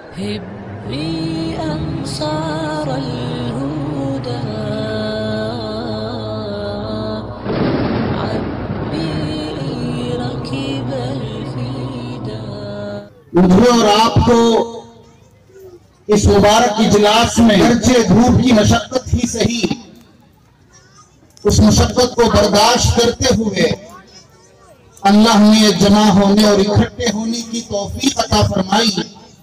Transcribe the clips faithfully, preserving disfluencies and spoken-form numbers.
هبي أنصار الهدى عبي ركب الفدا. مجھے اور آپ کو اس مبارک اجلاس میں گرچہ دھوپ کی مشقت ہی صحیح، اس مشقت کو برداشت کرتے ہوئے اللہ نے جمع ہونے اور اکٹھے ہونے کی توفیق عطا فرمائی۔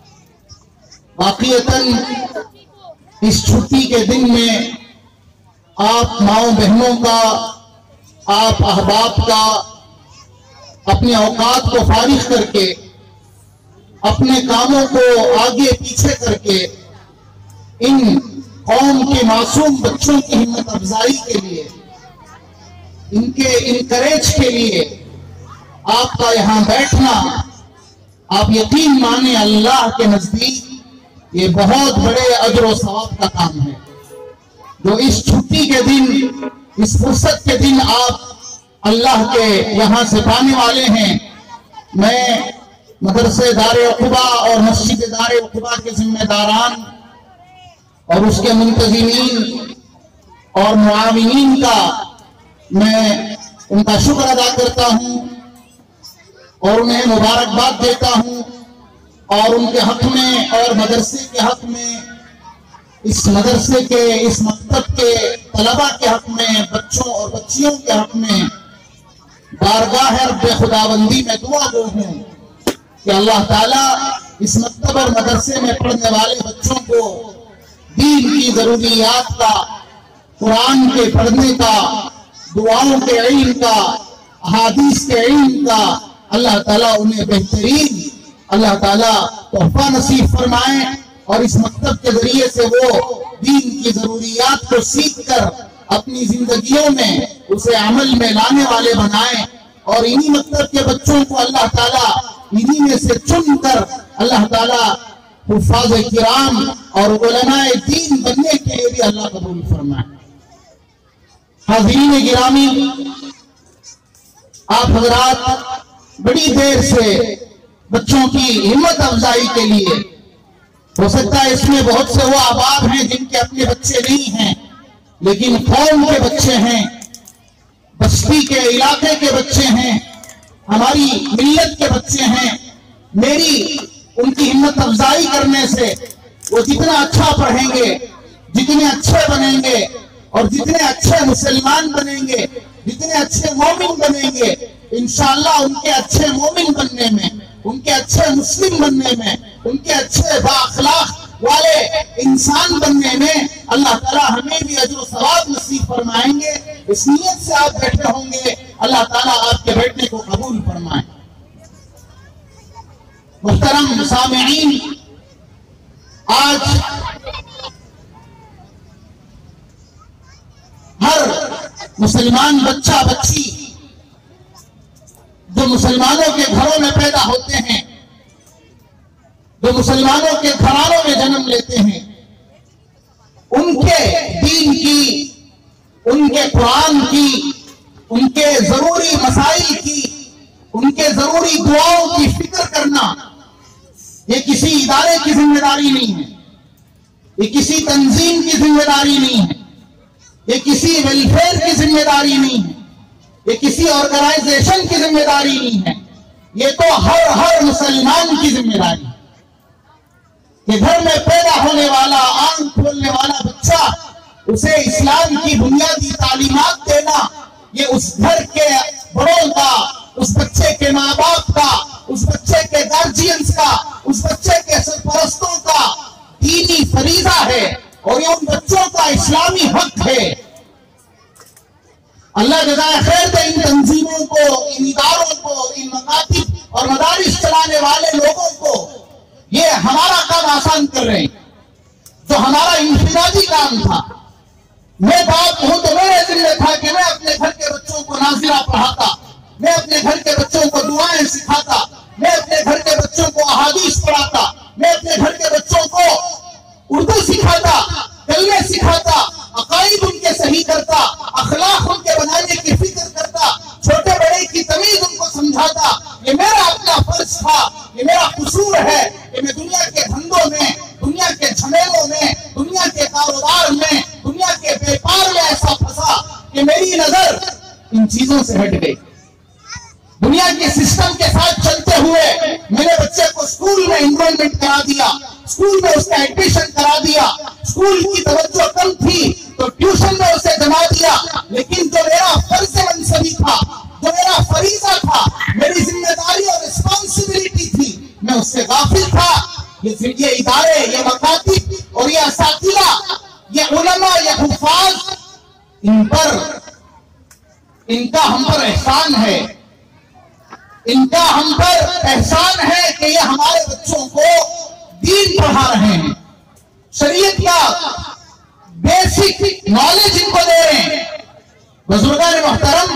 واقعتاً اس چھٹی کے دن میں آپ ماؤں بہنوں کا، آپ احباب کا اپنے اوقات کو فارغ کر کے، اپنے کاموں کو آگے پیچھے کر کے ان قوم کے معصوم بچوں کی ہمت افزائی کے لیے، ان کے انکریج کے لیے آپ کا یہاں بیٹھنا، آپ یقین مانیں اللہ کے نزدیک یہ بہت بڑے اجر و ثواب کا کام ہے۔ جو اس چھٹی کے دن، اس فرصت کے دن آپ اللہ کے یہاں سے پانے والے ہیں، میں مدرسے دار عقبہ اور مسجد دار عقبہ کے ذمہ داران اور اس کے منتظمین اور معاونین کا میں ان کا شکر ادا کرتا ہوں اور انہیں مبارکباد دیتا ہوں، اور ان کے حق میں اور مدرسے کے حق میں، اس مدرسے کے، اس مکتب کے طلبہ کے حق میں، بچوں اور بچیوں کے حق میں بارگاہ رب خداوندی میں دعا گو ہوں کہ اللہ تعالیٰ اس مکتب اور مدرسے میں پڑھنے والے بچوں کو دین کی ضروریات کا، قرآن کے پڑھنے کا، دعاؤں کے علم کا، احادیث کے علم کا اللہ تعالیٰ انہیں بہترین اللہ تعالیٰ تحفہ نصیب فرمائیں، اور اس مکتب کے ذریعے سے وہ دین کی ضروریات کو سیکھ کر اپنی زندگیوں میں اسے عمل میں لانے والے بنائیں، اور انہی مکتب کے بچوں کو اللہ تعالیٰ انہی میں سے چن کر اللہ تعالیٰ حفاظ کرام اور علماء دین بننے کے لیے بھی اللہ قبول فرمائے۔ حاضرین گرامی، آپ حضرات بڑی دیر سے بچوں کی ہمت افزائی کے لیے، ہو سکتا ہے اس میں بہت سے وہ احباب ہیں جن کے اپنے بچے نہیں ہیں، لیکن قوم کے بچے ہیں، بستی کے علاقے کے بچے ہیں، ہماری ملت کے بچے ہیں۔ میری ان کی ہمت افزائی کرنے سے وہ جتنا اچھا پڑھیں گے، جتنے اچھے بنیں گے، اور جتنے اچھے مسلمان بنیں گے، جتنے اچھے مومن بنیں گے، انشاءاللہ ان کے اچھے مومن بننے میں، ان کے اچھے مسلم بننے میں، ان کے اچھے با اخلاق والے انسان بننے میں اللہ تعالیٰ ہمیں بھی اجر و ثواب نصیب فرمائیں گے۔ اس نیت سے آپ بیٹھے ہوں گے، اللہ تعالیٰ آپ کے بیٹھنے کو قبول فرمائیں۔ محترم سامعین، آج ہر مسلمان بچہ بچی جو مسلمانوں کے گھروں میں پیدا ہوتے ہیں، جو مسلمانوں کے گھرانوں میں جنم لیتے ہیں، ان کے دین کی، ان کے قرآن کی، ان کے ضروری مسائل کی، ان کے ضروری دعاؤں کی فکر کرنا یہ کسی ادارے کی ذمہ داری نہیں ہے، یہ کسی تنظیم کی ذمہ داری نہیں ہے، یہ کسی ویلفیئر کی ذمہ داری نہیں ہے، یہ کسی آرگنائزیشن کی ذمہ داری نہیں ہے، یہ تو ہر ہر مسلمان کی ذمہ داری ہے کہ گھر میں پیدا ہونے والا، آنکھ کھولنے والا بچہ، اسے اسلام کی بنیادی تعلیمات دینا، یہ اس گھر کے بڑوں کا، اس بچے کے ماں باپ کا، اس بچے کے گارجینز کا، اس بچے کے سرپرستوں کا دینی فریضہ ہے، اور یہ ان بچوں کا اسلامی حق ہے۔ اللہ جزائے خیر دے ان تنظیموں کو، ان اداروں کو، ان مکاتب اور مدارس چلانے والے لوگوں کو، یہ ہمارا کام آسان کر رہے ہیں، جو ہمارا انفرادی کام تھا۔ میں باپ ہوں تو میرے ذمہ تھا کہ میں اپنے گھر کے بچوں کو ناظرہ پڑھاتا، میں اپنے گھر کے بچوں کو دعائیں سکھاتا، میں اپنے گھر کے بچوں کو احادیث پڑھاتا، میں اپنے گھر کے بچوں کو اردو سکھاتا، کلمے سکھاتا، عقائد ان کے صحیح کرتا، اخلاق ان کے بنانے کی فکر کرتا، چھوٹے بڑے کی تمیز ان کو سمجھاتا۔ یہ میرا اپنا فرض تھا، یہ میرا قصور ہے کہ میں دنیا کے دھندوں میں چیزوں سے ہٹ گئی. دنیا کے سسٹم کے ساتھ چلتے ہوئے میں نے بچے کو اسکول میں انرولمنٹ کرا دیا, اسکول میں اس کا ایڈمیشن کرا دیا. اسکول کی توجہ کم تھی تو ٹیوشن میں اسے جما دیا, لیکن جو میرا فرض منصبی تھا, جو میرا فریضہ تھا, میری ذمہ داری اور رسپانسبلٹی تھی, میں اس سے غافل تھا. یہ ادارے, یہ مکاتب اور یہ اساتذہ, یہ علماء, یہ حفاظ, ان پر ان کا ہم پر احسان ہے, ان کا ہم پر احسان ہے کہ یہ ہمارے بچوں کو دین پڑھا رہے ہیں, شریعت کا بیسک نالج ان کو دے رہے ہیں. بزرگان محترم,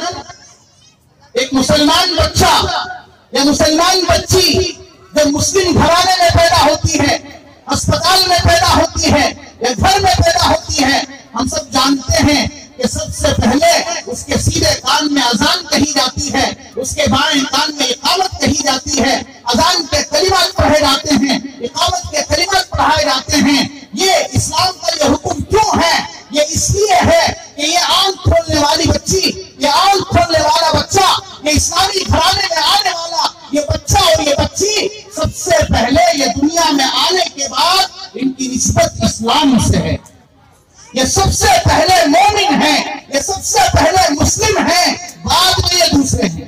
ایک مسلمان بچہ یا مسلمان بچی جب مسلم گھرانے میں پیدا ہوتی ہے, اسپتال میں پیدا ہوتی ہے یا گھر میں پیدا ہوتی ہے, ہم سب جانتے ہیں کہ سب سے پہلے اس کے سیدھے کان میں اذان کہی جاتی ہے, اس کے بائیں کان میں اقامت کہی جاتی ہے, اذان کے کلمات پڑھے جاتے ہیں, اقامت کے کلمات پڑھائے جاتے ہیں. یہ اسلام کا یہ حکم کیوں ہے؟ یہ اس لیے ہے کہ یہ آنکھ کھولنے والی بچی, یہ آنکھ کھولنے والا بچہ, یہ اسلامی گھرانے میں آنے والا یہ بچہ اور یہ بچی سب سے پہلے یہ دنیا میں آنے کے بعد ان کی نسبت اسلام سے ہے. یہ سب سے پہلے مومن ہیں, یہ سب سے پہلے مسلم ہیں, بعد میں یہ دوسرے ہیں.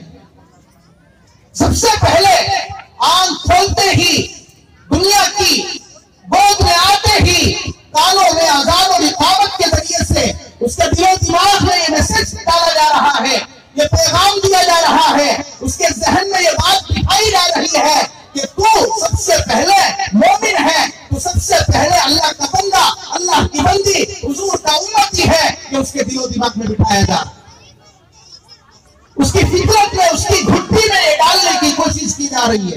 سب سے پہلے آنکھ کھولتے ہی, دنیا کی گود میں آتے ہی, کانوں میں اذان اور اقامت کے ذریعے سے اس کے دل و دماغ میں یہ میسج ڈالا جا رہا ہے, یہ پیغام دیا جا رہا ہے, اس کے ذہن میں یہ بات بٹھائی جا رہی ہے کہ تو سب سے پہلے مومن ہے, تو سب سے پہلے اللہ کا بندہ, اللہ کی بندی, حضور کا امتی ہے. کہ اس کے دل و دماغ میں بٹھایا جا رہا, اس کی فطرت میں, اس کی گھٹی میں یہ ڈالنے کی کوشش کی جا رہی ہے.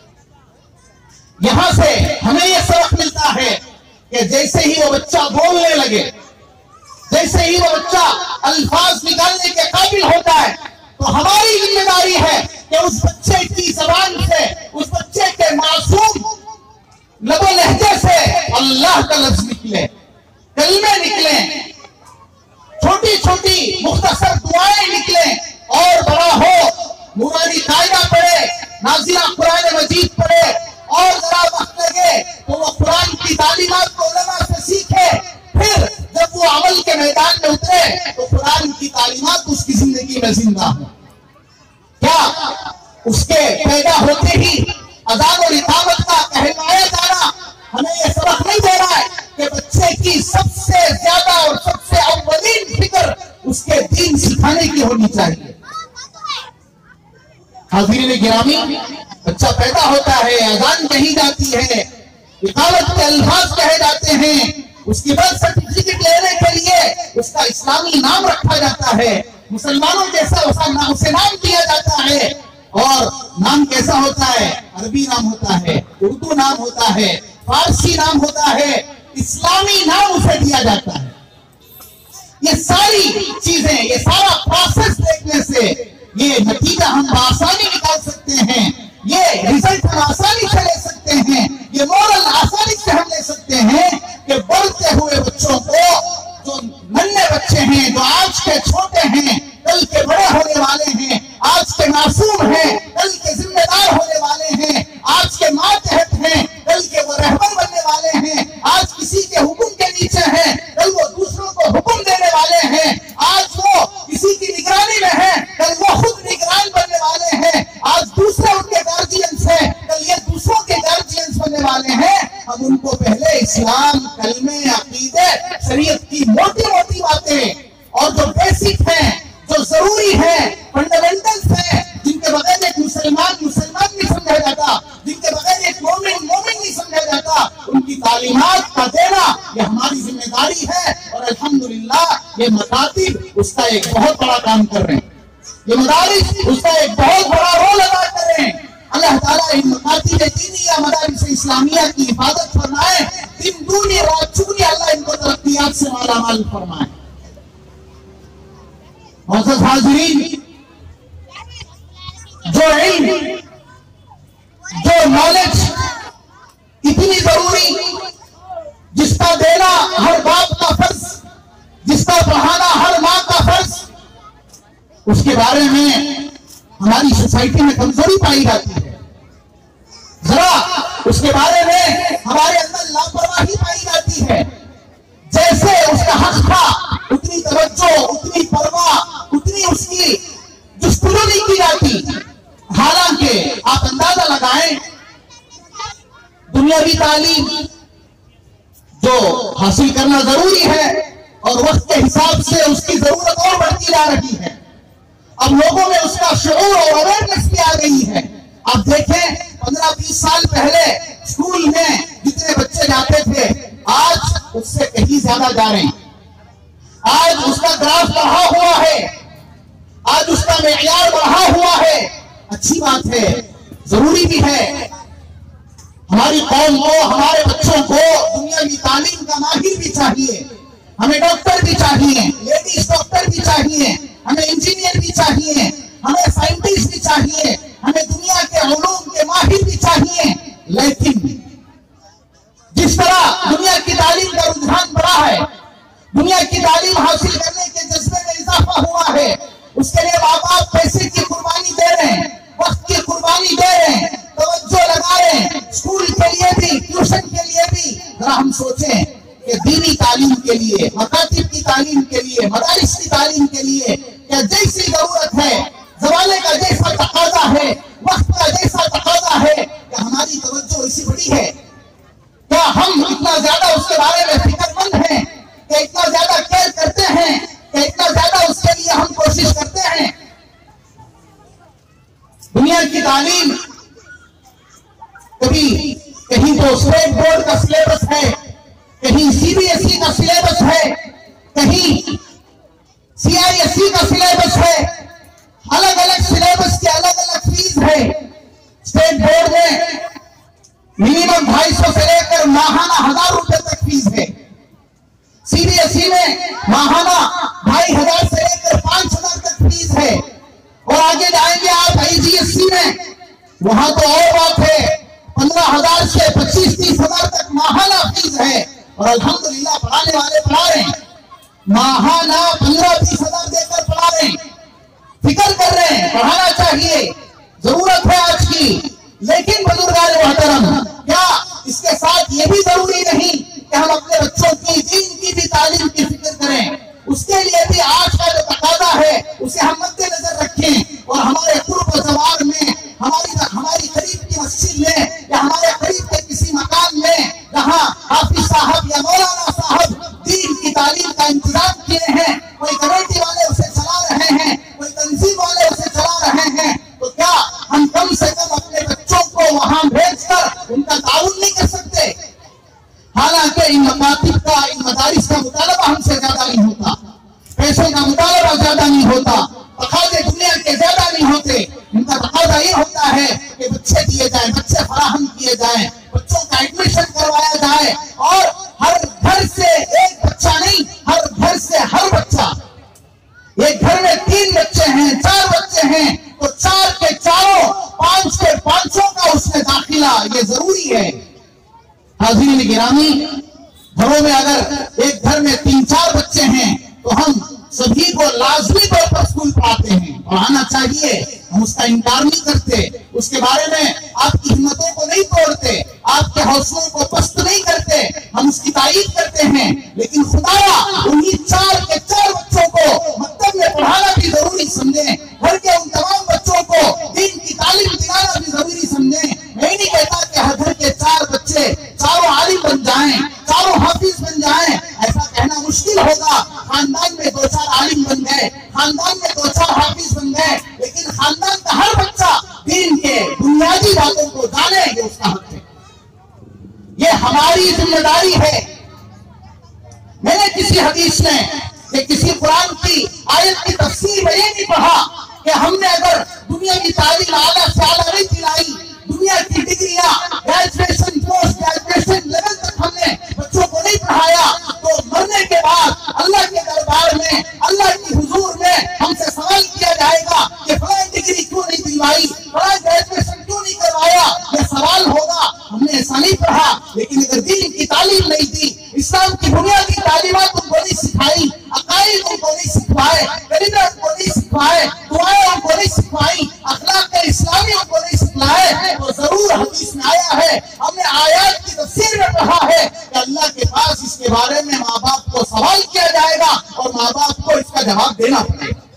یہاں سے ہمیں یہ سبق ملتا ہے کہ جیسے ہی وہ بچہ بولنے لگے, جیسے ہی وہ بچہ الفاظ نکالنے کے قابل ہوتا ہے, تو ہماری ذمہ داری ہے کہ اس بچے کی زبان سے, اس بچے کے معصوم لب و لہجے سے اللہ کا لفظ نکلے, کلمے نکلیں, چھوٹی چھوٹی مختصر دعائیں نکلیں, اور بڑا ہو نورانی قاعدہ پڑھے, نازلہ قرآن مجید پڑھے, اور ذرا وقت لگے تو وہ قرآن کی تعلیمات کو علماء سے سیکھے. پھر جب وہ عمل کے میدان میں اترے تو قرآن کی تعلیمات اس کی زندگی میں زندہ ہوں. کیا اس کے پیدا ہوتے ہی اذان اور اقامت کا کہلوایا جانا ہمیں یہ سبق نہیں دے رہا ہے کہ بچے کی سب سے زیادہ اور سب سے اولین فکر اس کے دین سکھانے کی ہونی چاہیے. حاضرین گرامی, بچہ پیدا ہوتا ہے, اذان کہی جاتی ہے, اقامت کے الفاظ کہے جاتے ہیں, اس کی برتھ سرٹیفکیٹ لینے کے لیے اس کا اسلامی نام رکھا جاتا ہے, مسلمانوں جیسا اسے نام دیا جاتا ہے. اور نام کیسا ہوتا ہے؟ عربی نام ہوتا ہے, اردو نام ہوتا ہے, فارسی نام ہوتا ہے, اسلامی نام اسے دیا جاتا ہے. یہ ساری چیزیں, یہ سارا پروسیس دیکھنے سے یہ نتیجہ ہم بآسانی نکال سکتے ہیں, یہ ریزلٹ ہم آسانی سے لے سکتے ہیں, یہ مورل آسانی سے ہم لے سکتے ہیں کہ بڑھتے ہوئے بچوں کو, جو ننھے بچے ہیں, جو آج کے چھوٹے ہیں, کل کے بڑے ہونے والے ہیں, آج کے معصوم ہیں, کل کے ذمہ دار ہونے والے ہیں, آج کے ماتحت ہیں, کل کے وہ رہبر بننے والے ہیں, آج کسی کے حکم کے نیچے ہیں, کل وہ دوسروں کو حکم دینے والے ہیں, آج وہ کسی کی نگرانی میں ہیں, کل وہ خود نگران بننے والے ہیں, آج دوسرے ان کے گارجینز ہیں, کل یہ دوسروں کے گارجینز بننے والے ہیں. ہم ان کو پہلے اسلام, کلمے, عقیدے, شریعت کی موٹی موٹی باتیں اور جو بیسک ہیں, جو ضروری ہیں, فنڈامنٹلز ہیں, جن کے بغیر ایک مسلمان مسلمان نہیں سمجھا جاتا, جن کے بغیر ایک مومن مومن نہیں سمجھا جاتا, ان کی تعلیمات کا دینا یہ ہماری ذمہ داری ہے. اور الحمدللہ یہ مکاتب اس کا ایک بہت بڑا کام کر رہے ہیں, یہ مدارس اس کا ایک بہت بڑا رول ادا کر رہے ہیں. اللہ تعالیٰ ان مکاتب دینی یا مدارس اسلامیہ کی حفاظت فرمائے, دن دونی رات چونی اللہ ان کو ترقیات سے مالا مال فرمائے. معزز حاضرین, جو علم, جو نالج اتنی ضروری, جس کا دینا ہر باپ کا فرض, جس کا پڑھانا ہر ماں کا فرض, اس کے کے بارے میں ہماری سوسائٹی میں کمزوری پائی جاتی ہے، ذرا اس کے بارے میں ہمارے اندر لاپرواہی پائی جاتی ہے۔ جیسے اس کا حق تھا اتنی توجہ، اتنی پرواہ، اتنی اس کی جستجو نہیں کی جاتی۔ حالانکہ آپ اندازہ لگائیں، دنیاوی تعلیم جو حاصل کرنا ضروری ہے اور وقت کے حساب سے اس کی ضرورت اور بڑھتی جا رہی ہے، اب لوگوں میں اس کا شعور اور اویئرنس بھی آ گئی ہے۔ اب دیکھیں پندرہ بیس سال پہلے اسکول میں جتنے بچے جاتے تھے آج اس سے کہیں زیادہ جا رہے ہیں۔ آج اس کا گراف بڑھا ہوا ہے، آج اس کا معیار بڑھا ہوا ہے۔ اچھی بات ہے، ضروری بھی ہے۔ ہماری قوم کو، ہمارے بچوں کو دنیاوی تعلیم کا ماہر بھی چاہیے، ہمیں ڈاکٹر بھی چاہیے، لیڈیز ڈاکٹر بھی چاہیے، ہمیں انجینئر بھی چاہیے، ہمیں سائنٹسٹ بھی چاہیے، ہمیں دنیا کے علوم کے ماہر بھی چاہیے۔ لیکن جس طرح دنیا کی تعلیم کا رجحان بڑھا ہے، دنیا کی تعلیم حاصل کرنے کے جذبے میں اضافہ ہوا ہے، اس کے لیے ماں باپ پیسے کی قربانی دے رہے ہیں، وقت کی قربانی دے رہے ہیں، توجہ لگا رہے ہیں، اسکول کے لیے بھی، ٹیوشن کے لیے بھی۔ ذرا ہم سوچیں کہ دینی تعلیم کے لیے، مکاتب کی تعلیم کے لیے، مدارس کی تعلیم کے لیے کیا جیسی ضرورت ہے، زمانے کا جیسا تقاضا ہے، وقت کا جیسا تقاضا ہے، کیا ہماری توجہ اسی بڑی ہے؟ کیا ہم اتنا زیادہ اس کے بارے میں فکر مند ہیں کہ اتنا زیادہ کیئر کرتے ہیں کہ اتنا زیادہ اس کے لیے ہم کوشش کرتے ہیں؟ دنیا کی تعلیم کبھی کہیں تو اسٹیٹ بورڈ کا سلیبس ہے، کہیں سی بی ایس ای کا سلیبس ہے، کہیں سی آئی ایس ای کا سلیبس ہے، الگ الگ سلیبس کے الگ الگ فیس ہے۔ اسٹیٹ بورڈ میں منیمم ڈھائی سو سے لے کر ماہانہ ہزار روپے تک فیس ہے، سی بی ایس ای میں ماہانہ ڈھائی ہزار سے لے کر پانچ ہزار تک فیس ہے، اور آگے جائیں گے آپ آئی جی ایس سی میں، وہاں تو اور بات ہے، پندرہ ہزار سے پچیس تیس ہزار تک ماہانہ فیس ہے، اور الحمدللہ پڑھانے والے پڑھا رہے ہیں، ماہانہ پندرہ بیس ہزار دے کر پڑھا رہے ہیں، فکر کر رہے ہیں، پڑھانا چاہیے، ضرورت ہے آج کی۔ لیکن بزرگان محترم، کیا اس کے ساتھ یہ بھی ضروری نہیں کہ ہم اپنے بچوں کی دین کی بھی تعلیم کی فکر کریں؟ اس کے لیے بھی آج کا جو تقاضا ہے اسے ہم مد نظر رکھیں، اور ہمارے قرب و جوار میں، ہماری ہماری قریب کی مسجد میں یا ہمارے قریب کے کسی مکان میں جہاں حافظ صاحب یا مولانا صاحب دین کی تعلیم کا انتظام کیے ہیں، کوئی کمیٹی والے اسے چلا رہے ہیں، کوئی تنظیم والے اسے چلا رہے ہیں، تو کیا ہم کم سے کم اپنے بچوں کو وہاں بھیج کر ان کا تعاون نہیں کر سکتے؟ حالانکہ ان مکاتب کا، ان مدارس کا مطالبہ ہم سے زیادہ نہیں ہوتا، پیسوں کا مطالبہ زیادہ نہیں ہوتا، تقاضے دنیا کے زیادہ نہیں ہوتے، ان کا تقاضا یہ ہوتا ہے کہ بچے دیے جائیں، بچے فراہم کیے جائیں، بچوں کا ایڈمیشن کروایا جائے، اور ہر گھر سے ایک بچہ نہیں، ہر گھر سے ہر بچہ، ایک گھر میں تین بچے ہیں، چار بچے ہیں، تو چار کے چاروں، پانچ کے پانچوں کا اس میں داخلہ یہ ضروری ہے۔ حاضرین گرامی، گھروں میں اگر ایک گھر میں تین چار بچے ہیں تو ہم سبھی کو لازمی طور پر اسکول پڑھاتے ہیں، پڑھانا چاہیے، ہم اس کا انکار نہیں کرتے، اس کے بارے میں آپ کی ہمتوں کو نہیں توڑتے، آپ کے حوصلوں کو پست نہیں کرتے، ہم اس کی تعریف کرتے ہیں، لیکن خدایا انہی چار کے چار بچوں کو مکتب میں پڑھانا بھی ضروری سمجھیں، گھر کے ان تمام بچوں کو دین کی تعلیم دلانا بھی ضروری سمجھیں۔ میں نہیں کہتا کہ ہر گھر کے چار بچے چاروں عالم بن جائیں، چاروں حافظ بن جائیں، ایسا کہنا مشکل ہوگا۔ خاندان میں دو چار عالم بن گئے، خاندان میں دو چار حافظ بن گئے، لیکن خاندان کا ہر بچہ دین کے بنیادی باتوں کو جانے، یہ اس کا حق ہے، یہ ہماری ذمہ داری ہے۔ میں نے کسی حدیث میں کہ کسی قرآن کی آیت کی تفسیر میں یہ نہیں پڑھا کہ ہم نے اگر دنیا کی تعلیم اعلیٰ سے اعلیٰ نہیں دلائی، دنیا کی ڈگریاں گریجویشن پوسٹ گریجویشن لیول تک ہم نے بچوں کو نہیں پڑھایا، تو مرنے کے بعد اللہ کے دربار میں، اللہ کی حضور میں ہم سے سوال کیا جائے گا کہ فلاں ڈگری کیوں نہیں دلوائی، فلاں گریجویشن کیوں نہیں کروایا؟ یہ سوال ہوگا۔ ہم نے ایسا نہیں پڑھا، لیکن اگر دین کی تعلیم نہیں دی، اسلام کی بنیادی تعلیمات تم کو نہیں سکھائی، عقائد تم کو نہیں سکھوائے، کلمات کو نہیں سکھوائے، دعائیں مشہور حدیث میں آیا ہے، ہم نے آیات کی تفسیر میں پڑھا ہے کہ اللہ کے پاس اس کے بارے میں ماں باپ کو سوال کیا جائے گا اور ماں باپ کو اس کا جواب دینا پڑے گا۔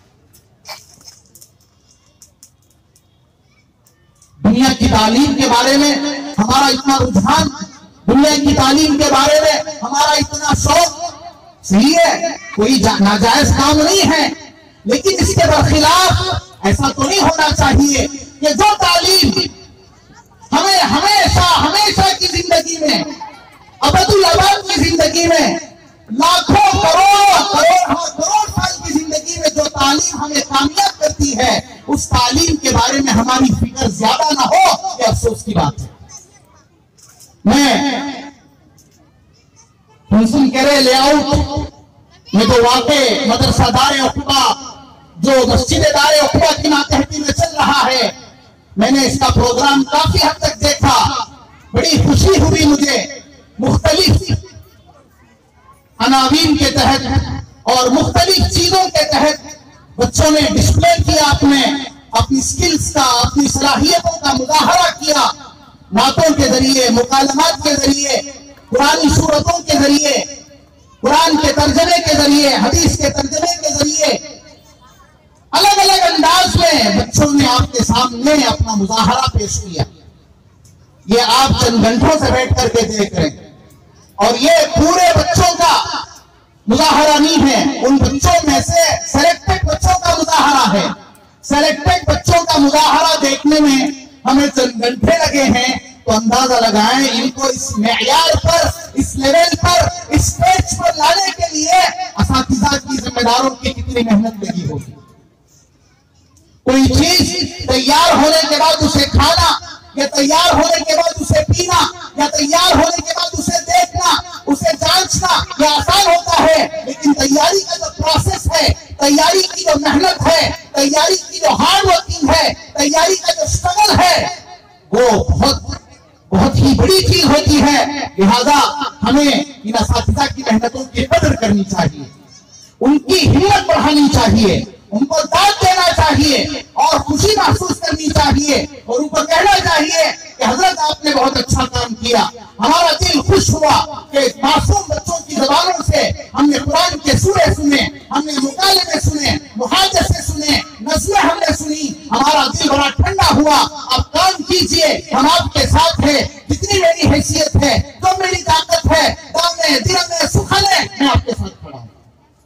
دنیا کی تعلیم کے بارے میں ہمارا اتنا رجحان، دنیا کی تعلیم کے بارے میں ہمارا اتنا شوق، صحیح ہے، کوئی ناجائز کام نہیں ہے، لیکن اس کے برخلاف ایسا تو نہیں ہونا چاہیے کہ جو تعلیم ہمیں ہمیشہ ہمیشہ کی زندگی میں، ابد الابد کی زندگی میں، لاکھوں کروڑ کروڑ ہاں کروڑ سال کی زندگی میں جو تعلیم ہمیں کامیاب کرتی ہے، اس تعلیم کے بارے میں ہماری فکر زیادہ نہ ہو، یہ افسوس کی بات ہے۔ میں منسن کرے لے آؤٹ میں جو واقع مدرسہ دار عقبہ جو مسجد دار عقبہ کی ماتحتی میں چل رہا ہے، میں نے اس کا پروگرام کافی حد تک دیکھا، بڑی خوشی ہوئی مجھے۔ مختلف عناوین کے تحت اور مختلف چیزوں کے تحت بچوں نے ڈسپلے کیا، اپنے اپنی سکلز کا، اپنی صلاحیتوں کا مظاہرہ کیا، نعتوں کے ذریعے، مکالمات کے ذریعے، قرآنی سورتوں کے ذریعے، قرآن کے ترجمے کے ذریعے، حدیث کے ترجمے کے ذریعے، الگ الگ انداز میں بچوں نے آپ کے سامنے اپنا مظاہرہ پیش کیا۔ یہ آپ چند گھنٹوں سے بیٹھ کر کے دیکھ رہے ہیں، اور یہ پورے بچوں کا مظاہرہ نہیں ہے، ان بچوں میں سے سلیکٹڈ بچوں کا مظاہرہ ہے۔ سلیکٹڈ بچوں کا مظاہرہ دیکھنے میں ہمیں چند گھنٹے لگے ہیں، تو اندازہ لگائیں ان کو اس معیار پر، اس لیول پر، اس سٹیج پر لانے کے لیے اساتذہ کی، ذمہ داروں کی کتنی محنت لگی ہوگی۔ کوئی چیز تیار ہونے کے بعد اسے کھانا، یا تیار ہونے کے بعد اسے پینا، یا تیار ہونے کے بعد اسے دیکھنا، اسے جانچنا، یہ آسان ہوتا ہے، لیکن تیاری کا جو پروسیس ہے، تیاری کی جو محنت ہے، تیاری کی جو ہارڈ ورکنگ ہے، تیاری کا جو اسٹرگل ہے، وہ بہت بہت ہی بڑی چیز ہوتی ہے۔ لہذا ہمیں ان اساتذہ کی محنتوں کی قدر کرنی چاہیے، ان کی ہمت بڑھانی چاہیے، ان کو داد دینا چاہیے اور خوشی محسوس کرنی چاہیے، اور ان کو کہنا چاہیے کہ حضرت آپ نے بہت اچھا کام کیا، ہمارا دل خوش ہوا کہ معصوم بچوں کی زبانوں سے ہم نے قرآن کے سورے سنے، ہم نے مکالمے سنے، محادثے سنے، نظمیں ہم نے سنی، ہمارا دل بڑا ٹھنڈا ہوا۔ آپ کام کیجئے، ہم آپ کے ساتھ ہیں، جتنی میری حیثیت ہے، جو میری طاقت ہے، دام میں دل میں سخن ہے، میں آپ کے ساتھ کھڑا ہوں۔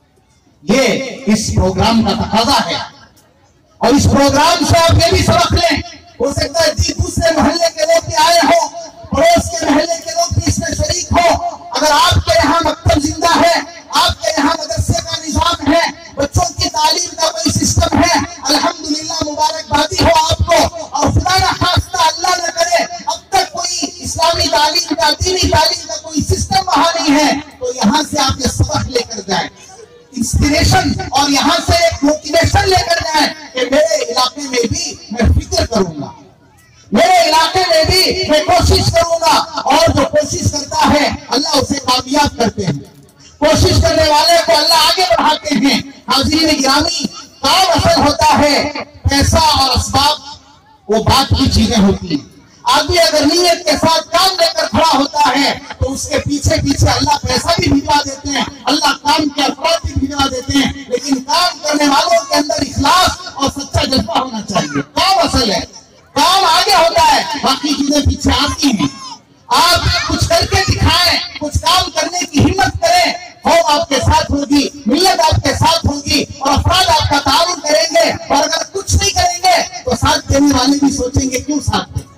یہ اس پروگرام کا تقاضا ہے، اور اس پروگرام سے آپ یہ بھی سبق لیں۔ ہو سکتا ہے جی دوسرے محلے کے لوگ بھی آئے ہوں، پڑوس کے محلے کے لوگ بھی اس میں شریک ہو۔ اگر آپ کے یہاں مکتب زندہ ہے، آپ کے یہاں مدرسے کا نظام ہے، بچوں کی تعلیم کا کوئی سسٹم ہے، الحمدللہ مبارکبادی ہو آپ کو، اور خدا نہ خواستہ اللہ نہ کرے اب تک کوئی اسلامی تعلیم کا، دینی تعلیم کا کوئی سسٹم وہاں نہیں ہے، تو یہاں سے آپ یہ سبق لے کر جائیں، انسپریشن، اور یہاں سے ایک موٹیویشن لے کر جائیں کہ میرے علاقے میں بھی میں فکر کروں گا، میرے علاقے میں بھی میں کوشش کروں گا، اور جو کوشش کرتا ہے اللہ اسے کامیاب کرتے ہیں، کوشش کرنے والے کو اللہ آگے بڑھاتے ہیں۔ حاضرین گرامی، کام اصل ہوتا ہے، پیسہ اور اسباب وہ بات کی چیزیں ہوتی ہیں۔ آدمی اگر نیت کے ساتھ کام لے کر کھڑا ہوتا ہے تو اس کے پیچھے پیچھے اللہ پیسہ بھی بھجوا دیتے ہیں، اللہ کام کے افراد بھی بھجوا دیتے ہیں، لیکن کام کرنے والوں کے اندر اخلاص اور سچا جذبہ ہونا چاہیے۔ کام اصل ہے، کام آگے ہوتا ہے، باقی چیزیں پیچھے آتی ہیں۔ آپ کچھ کر کے دکھائیں، کچھ کام کرنے کی ہمت کریں، قوم آپ کے ساتھ ہوگی، ملت آپ کے ساتھ ہوگی، اور افراد آپ کا تعاون کریں گے، اور اگر کچھ نہیں کریں گے تو ساتھ دینے والے بھی سوچیں گے کیوں ساتھ دیں۔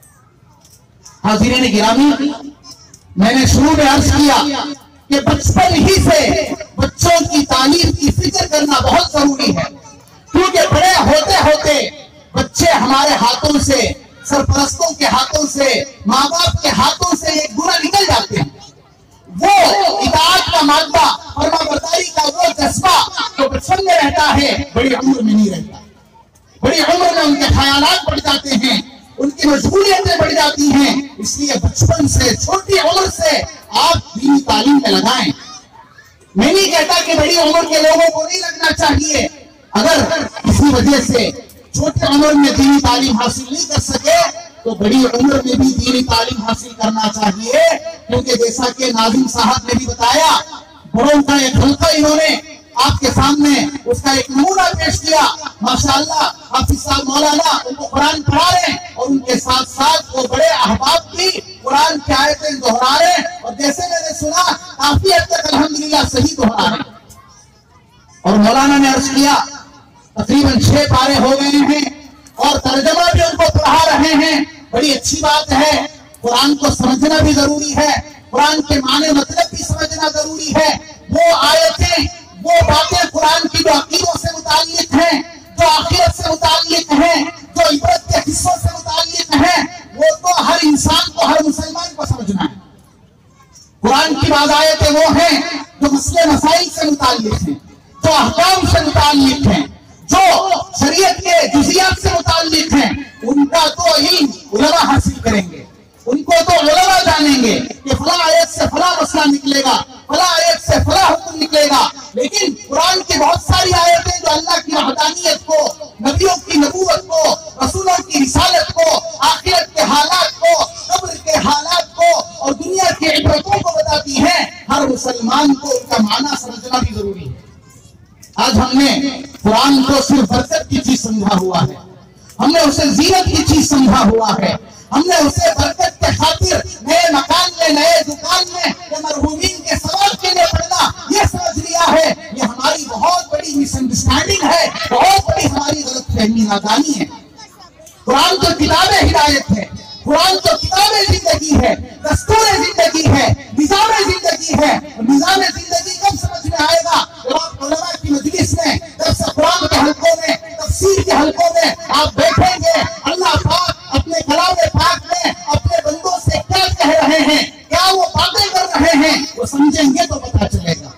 حاضرین گرامی، میں نے شروع میں عرض کیا کہ بچپن ہی سے بچوں کی تعلیم کی فکر کرنا بہت ضروری ہے، کیونکہ بڑے ہوتے ہوتے بچے ہمارے ہاتھوں سے، سرپرستوں کے ہاتھوں سے، ماں باپ کے ہاتھوں سے ایک گناہ نکل جاتے ہیں۔ وہ اطاعت کا مادہ، فرما برداری کا وہ جذبہ جو بچپن میں رہتا ہے، بڑی عمر میں نہیں رہتا۔ بڑی عمر میں ان کے خیالات بڑھ جاتے ہیں، ان کی مشغولیتیں بڑھ جاتی ہیں، اس لیے بچپن سے، چھوٹی عمر سے آپ دینی تعلیم میں لگائیں۔ میں نہیں کہتا کہ بڑی عمر کے لوگوں کو نہیں لگنا چاہیے، اگر کسی وجہ سے چھوٹی عمر میں دینی تعلیم حاصل نہیں کر سکے تو بڑی عمر میں بھی دینی تعلیم حاصل کرنا چاہیے، کیونکہ جیسا کہ ناظم صاحب نے بھی بتایا، بڑوں کا ایک حلقہ انہوں نے آپ کے سامنے اس کا ایک نمونہ پیش کیا۔ ماشاءاللہ حافظ صاحب مولانا ان کو قرآن پڑھا رہے ہیں اور ان کے ساتھ ساتھ وہ بڑے احباب کی قرآن کی آیتیں دہرا رہے ہیں، اور جیسے میں نے سنا کافی حد تک الحمدللہ صحیح دہرا رہے ہیں۔ اور مولانا نے عرض کیا تقریباً چھ پارے ہو گئے ہیں اور ترجمہ بھی ان کو پڑھا رہے ہیں۔ بڑی اچھی بات ہے، قرآن کو سمجھنا بھی ضروری ہے، قرآن کے معنی مطلب بھی سمجھنا ضروری ہے۔ وہ آیتیں، وہ باتیں قرآن کی جو عقیدوں سے متعلق ہیں، جو آخرت سے متعلق ہیں، جو عبرت کے حصوں سے متعلق ہیں، وہ تو ہر انسان کو، ہر مسلمان کو سمجھنا ہے۔ قرآن کی بعض آیتیں وہ ہیں جو مسئلے مسائل سے متعلق ہیں، جو احکام سے متعلق ہیں، جو شریعت کے جزیات سے متعلق ہیں، ان کا تو علم علماء حاصل کریں گے، ان کو تو علماء جانیں گے کہ فلاں آیت سے فلاں مسئلہ نکلے گا، فلاں آیت سے فلاں حکم نکلے گا۔ لیکن قرآن کی بہت ساری آیتیں جو اللہ کی وحدانیت کو، نبیوں کی نبوت کو، رسولوں کی رسالت کو، آخرت کے حالات کو، قبر کے حالات کو اور دنیا کی عبرتوں کو بتاتی ہیں، ہر مسلمان کو ان کا معنی سمجھنا بھی ضروری ہے۔ آج ہم نے قرآن کو صرف برکت کی چیز سمجھا ہوا ہے، ہم نے اسے زینت کی چیز سمجھا ہوا ہے، ہم نے اسے برکت کے خاطر نئے مکان میں، نئے دکان میں یا مرحومین کے ثواب کے لیے پڑھنا یہ سمجھ لیا ہے۔ یہ ہماری بہت بڑی مس انڈرسٹینڈنگ ہے، بہت بڑی ہماری غلط فہمی نادانی ہے۔ قرآن تو کتاب ہدایت ہے، قرآن تو کتاب زندگی ہے، دستور زندگی ہے، نظام زندگی ہے۔ نظام زندگی کب سمجھ میں آئے گا؟ جب آپ علماء کی مجلس میں، درس قرآن کے حلقوں میں، تفسیر کے حلقوں میں آپ بیٹھیں گے، اللہ پاک اپنے کلام پاک میں اپنے بندوں سے کیا کہہ رہے ہیں، کیا وہ باتیں کر رہے ہیں، وہ سمجھیں گے تو پتا چلے گا۔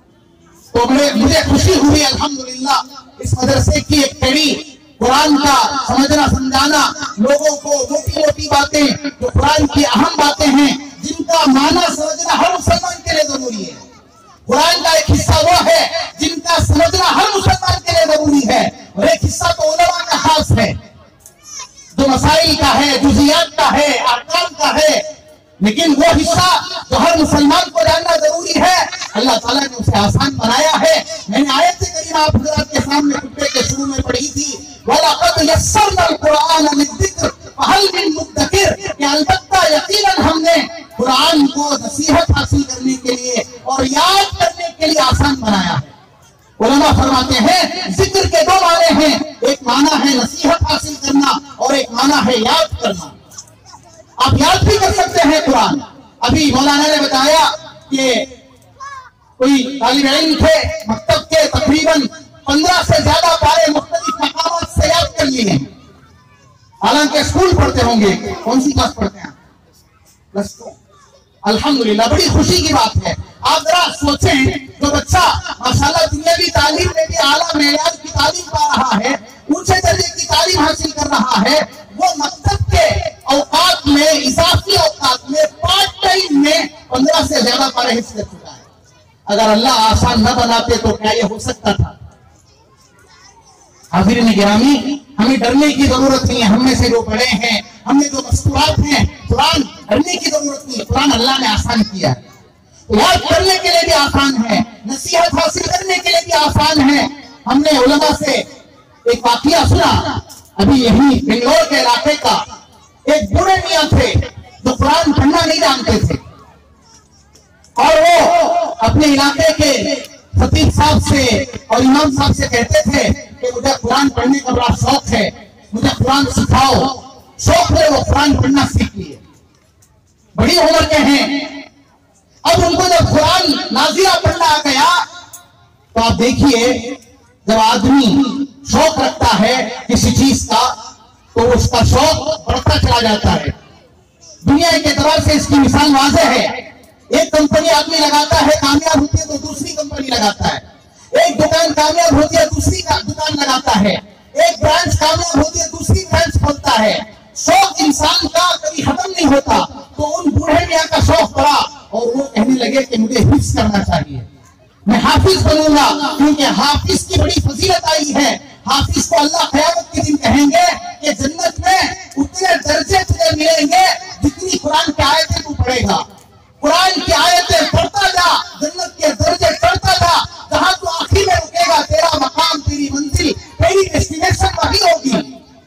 تو مجھے خوشی ہوئی الحمدللہ اس مدرسے کی ایک کڑی قرآن کا سمجھنا سمجھانا، لوگوں کو موٹی موٹی باتیں جو قرآن کی اہم باتیں ہیں جن کا معنی سمجھنا ہر مسلمان کے لیے ضروری ہے۔ قرآن کا ایک حصہ وہ ہے جن کا سمجھنا ہر مسلمان کے لیے ضروری ہے، اور ایک حصہ تو علماء کا خاص ہے جو مسائل کا ہے، جزیات کا ہے، ارکان کا ہے، لیکن وہ حصہ جو ہر مسلمان کو جاننا ضروری ہے اللہ تعالیٰ نے اسے آسان بنایا ہے۔ میں نے آیت کریمہ آپ حضرات کے سامنے خطبے کے شروع میں پڑھی تھی، وَلَقَدْ يَسَّرْنَا الْقُرْآنَ لِلذِّكْرِ فَهَلْ مِن مُدَّكِرٍ، کہ البتہ یقیناً ہم نے قرآن کو نصیحت حاصل کرنے کے لیے اور یاد کرنے کے لیے آسان بنایا ہے۔ علماء فرماتے ہیں ذکر کے دو معنی ہیں، ایک معنی ہے نصیحت حاصل کرنا اور ایک معنی ہے یاد کرنا۔ آپ یاد بھی کر سکتے ہیں قرآن۔ ابھی مولانا نے بتایا کہ کوئی طالب علم تھے مکتب کے، تقریباً پندرہ سے زیادہ پارے مختلف مقامات سے یاد کر لیے ہیں، حالانکہ اسکول پڑھتے ہوں گے۔ کون سی کلاس پڑھتے ہیں؟ Plus two. الحمدللہ بڑی خوشی کی بات ہے۔ آپ ذرا سوچیں، جو بچہ ماشاءاللہ دنیاوی تعلیم میں بھی اعلیٰ معیار کی تعلیم پا رہا ہے، اونچے درجے کی تعلیم حاصل کر رہا ہے، وہ مکتب کے اوقات میں، اضافی اوقات میں، پارٹ ٹائم میں پندرہ سے زیادہ پارے حفظ کر چکا ہے۔ اگر اللہ آسان نہ بناتے تو کیا یہ ہو سکتا تھا؟ حاضرین گرامی، ہمیں ڈرنے کی ضرورت نہیں ہے۔ ہم میں سے جو پڑھے ہیں، ہم نے جو مستورات ہیں، قرآن ڈرنے کی ضرورت نہیں ہے، قرآن اللہ نے آسان کیا ہے۔ یاد کرنے کے لیے بھی آسان ہے، نصیحت حاصل کرنے کے لیے بھی آسان ہے۔ ہم نے علماء سے ایک واقعہ سنا، ابھی یہی بنگلور کے علاقے کا، ایک بوڑھے میاں تھے جو قرآن پڑھنا نہیں جانتے تھے، اور وہ اپنے علاقے کے خطیب صاحب سے اور امام صاحب سے کہتے تھے کہ مجھے قرآن پڑھنے کا بڑا شوق ہے، مجھے قرآن سکھاؤ۔ شوق ہے، وہ قرآن پڑھنا سیکھ لیے، بڑی عمر کے ہیں۔ اب ان کو جب قرآن نازلہ پڑھنا آ گیا تو آپ دیکھیے، جب آدمی شوق رکھتا ہے کسی چیز کا تو اس کا شوق بڑھتا چلا جاتا ہے۔ دنیا کے اعتبار سے اس کی مثال واضح ہے۔ ایک کمپنی آدمی لگاتا ہے، کامیاب ہوتی ہے تو دوسری کمپنی لگاتا ہے۔ ایک دکان کامیاب ہوتی ہے، دوسری دکان لگاتا ہے۔ ایک برانچ کامیاب ہوتی ہے، دوسری برانچ کھولتا ہے۔ شوق انسان کا کبھی ختم نہیں ہوتا۔ تو ان بوڑھے میاں کا شوق پڑا اور وہ کہنے لگے کہ مجھے حفظ کرنا چاہیے، میں حافظ بنوں گا، کیونکہ حافظ کی بڑی فضیلت آئی ہے۔ حافظ کو اللہ قیامت کے دن کہیں گے کہ جنت میں اتنے درجے تجھے ملیں گے جتنی قرآن کی آیتیں تو پڑھے گا. قرآن کی آیتیں پڑھتا جا، جنت کے درجے چڑھتا جا. جہاں تو آخری میں رکے گا تیرا مقام، تیری منزل، تیری ڈیسٹینیشن وہی ہوگی.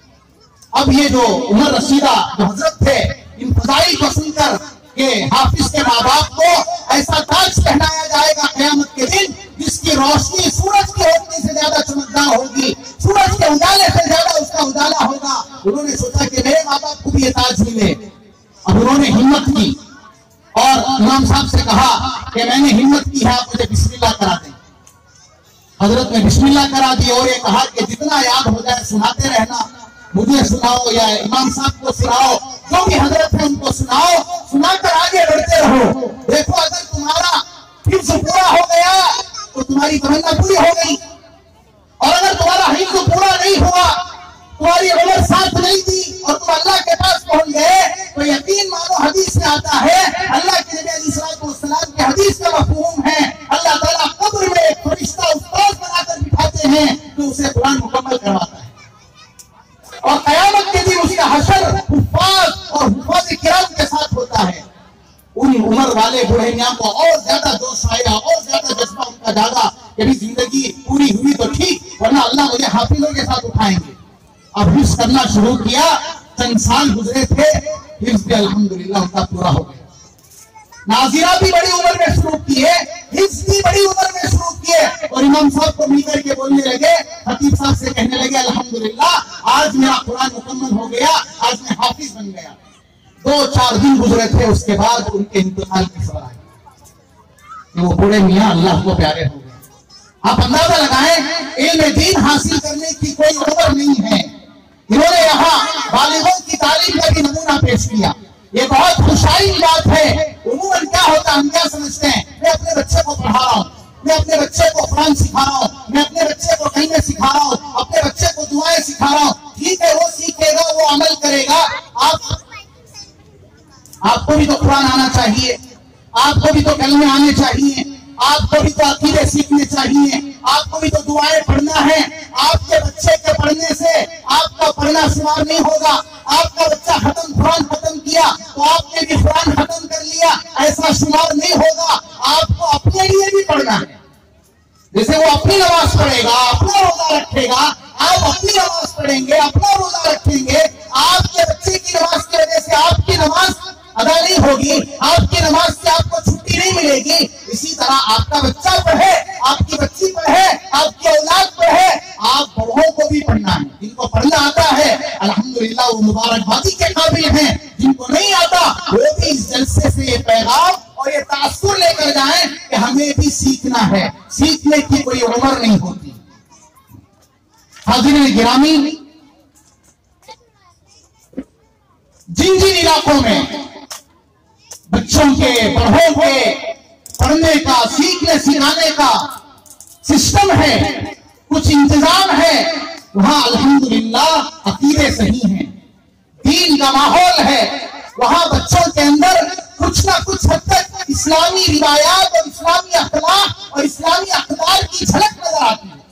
اب یہ جو عمر رشیدہ جو حضرت تھے، ان فضائل کو سن کر کہ حافظ کے ماں باپ کو ایسا تاج پہنایا جائے گا قیامت کے دن جس کی روشنی سورج کی روشنی سے زیادہ چمکدار ہوگی، سورج کے اجالے سے زیادہ اس کا اجالا ہوگا. انہوں نے سوچا کہ میرے ماں باپ کو بھی یہ تاج ملے. اب انہوں نے ہمت کی اور امام صاحب سے کہا کہ میں نے ہمت کی ہے، آپ مجھے بسم اللہ کرا دیں. حضرت نے بسم اللہ کرا دی اور یہ کہا کہ جتنا یاد ہو جائے سناتے رہنا، مجھے سناؤ یا امام صاحب کو سناؤ، جو بھی حضرت ہے ان کو سناؤ، سنا کر آگے بڑھتے رہو. دیکھو اگر تمہارا حفظ پورا ہو گیا تو تمہاری تمنا پوری ہو گئی، اور اگر تمہارا حفظ پورا نہیں ہوا، تمہاری عمر ساتھ نہیں دی اور تم اللہ کے پاس پہنچ گئے تو یقین مانو حدیث میں آتا ہے، اللہ کے نبی علیہ السلام کے حدیث کا مفہوم ہے، اللہ تعالیٰ قبر میں ایک فرشتہ استاد بنا کر بٹھاتے ہیں جو اسے قرآن مکمل کرواتا ہے، اور قیامت کے دن اس کا حشر حفاظ اور حفاظ کرام کے ساتھ ہوتا ہے. ان عمر والے بوڑھے میاں کو اور زیادہ جوش آیا، اور زیادہ جذبہ ان کا جاگا کہ بھی زندگی پوری ہوئی تو ٹھیک، ورنہ اللہ مجھے حافظوں کے ساتھ اٹھائیں گے. اب حفظ کرنا شروع کیا، چند سال گزرے تھے، حفظ بھی الحمدللہ ان کا پورا ہو گیا. ناظرہ بھی بڑی عمر میں شروع کیے، حفظ بھی بڑی عمر میں شروع کیے، اور امام صاحب کو مل کر کے بولنے لگے، خطیب صاحب سے کہنے لگے الحمدللہ آج میرا قرآن مکمل ہو گیا، آج میں حافظ بن گیا. دو چار دن گزرے تھے، اس کے بعد ان کے انتقال کی خبر آئی کہ وہ بوڑھے میاں اللہ کو پیارے ہو گئے. آپ اندازہ لگائیں علم دین حاصل کرنے کی کوئی عمر نہیں ہے. انہوں نے یہاں بالغوں کی تعلیم کا بھی نمونہ پیش کیا. یہ بہت خوشحالی بات ہے. عموماً کیا ہوتا ہے، ہم کیا سمجھتے ہیں، میں اپنے بچے کو پڑھا رہا ہوں، میں اپنے بچے کو قرآن سکھا رہا ہوں، میں اپنے بچے کو کلمے سکھا رہا ہوں، اپنے بچے کو دعائیں سکھا رہا ہوں. ٹھیک ہے، وہ سیکھے گا، وہ عمل کرے گا. آپ آپ کو بھی تو قرآن آنا چاہیے، آپ کو بھی تو کلمے آنے چاہیے، آپ کو بھی تو عقیدے سیکھنے چاہیے، آپ کو بھی تو دعائیں پڑھنا ہے. آپ کے بچے کے پڑھنے سے آپ کا پڑھنا شمار نہیں ہوگا. آپ کا بچہ ختم قرآن ختم کیا تو آپ نے بھی قرآن ختم کر لیا، ایسا شمار نہیں ہوگا. آپ کو اپنے لیے بھی پڑھنا ہے. جیسے وہ اپنی نماز پڑھے گا، اپنا روزہ رکھے گا، آپ اپنی نماز پڑھیں گے، اپنا روزہ رکھیں گے. آپ کے بچے کی نماز کی وجہ سے آپ کی نماز ادا نہیں ہوگی، آپ کی نماز سے آپ کو چھٹی نہیں ملے گی. اسی طرح آپ کا بچہ پڑھے، آپ کی بچی پڑھے، آپ کی اولاد پڑھے. آپ بڑوں کو بھی پڑھنا ہے. جن کو پڑھنا آتا ہے الحمدللہ وہ مبارک بادی کے قابل ہیں، جن کو نہیں آتا وہ بھی اس جلسے سے یہ پیغام اور یہ تاثر لے کر جائیں کہ ہمیں بھی سیکھنا ہے. سیکھنے کی کوئی عمر نہیں ہوتی. حاضرین گرامی، جن جن علاقوں میں بچوں کے بڑھوں کے پڑھنے کا، سیکھنے سکھانے کا سسٹم ہے، کچھ انتظام ہے، وہاں الحمدللہ عقیدے صحیح ہیں، دین کا ماحول ہے. وہاں بچوں کے اندر کچھ نہ کچھ حد تک اسلامی روایات اور اسلامی اخلاق اور اسلامی اقدار کی جھلک نظر آتی ہے.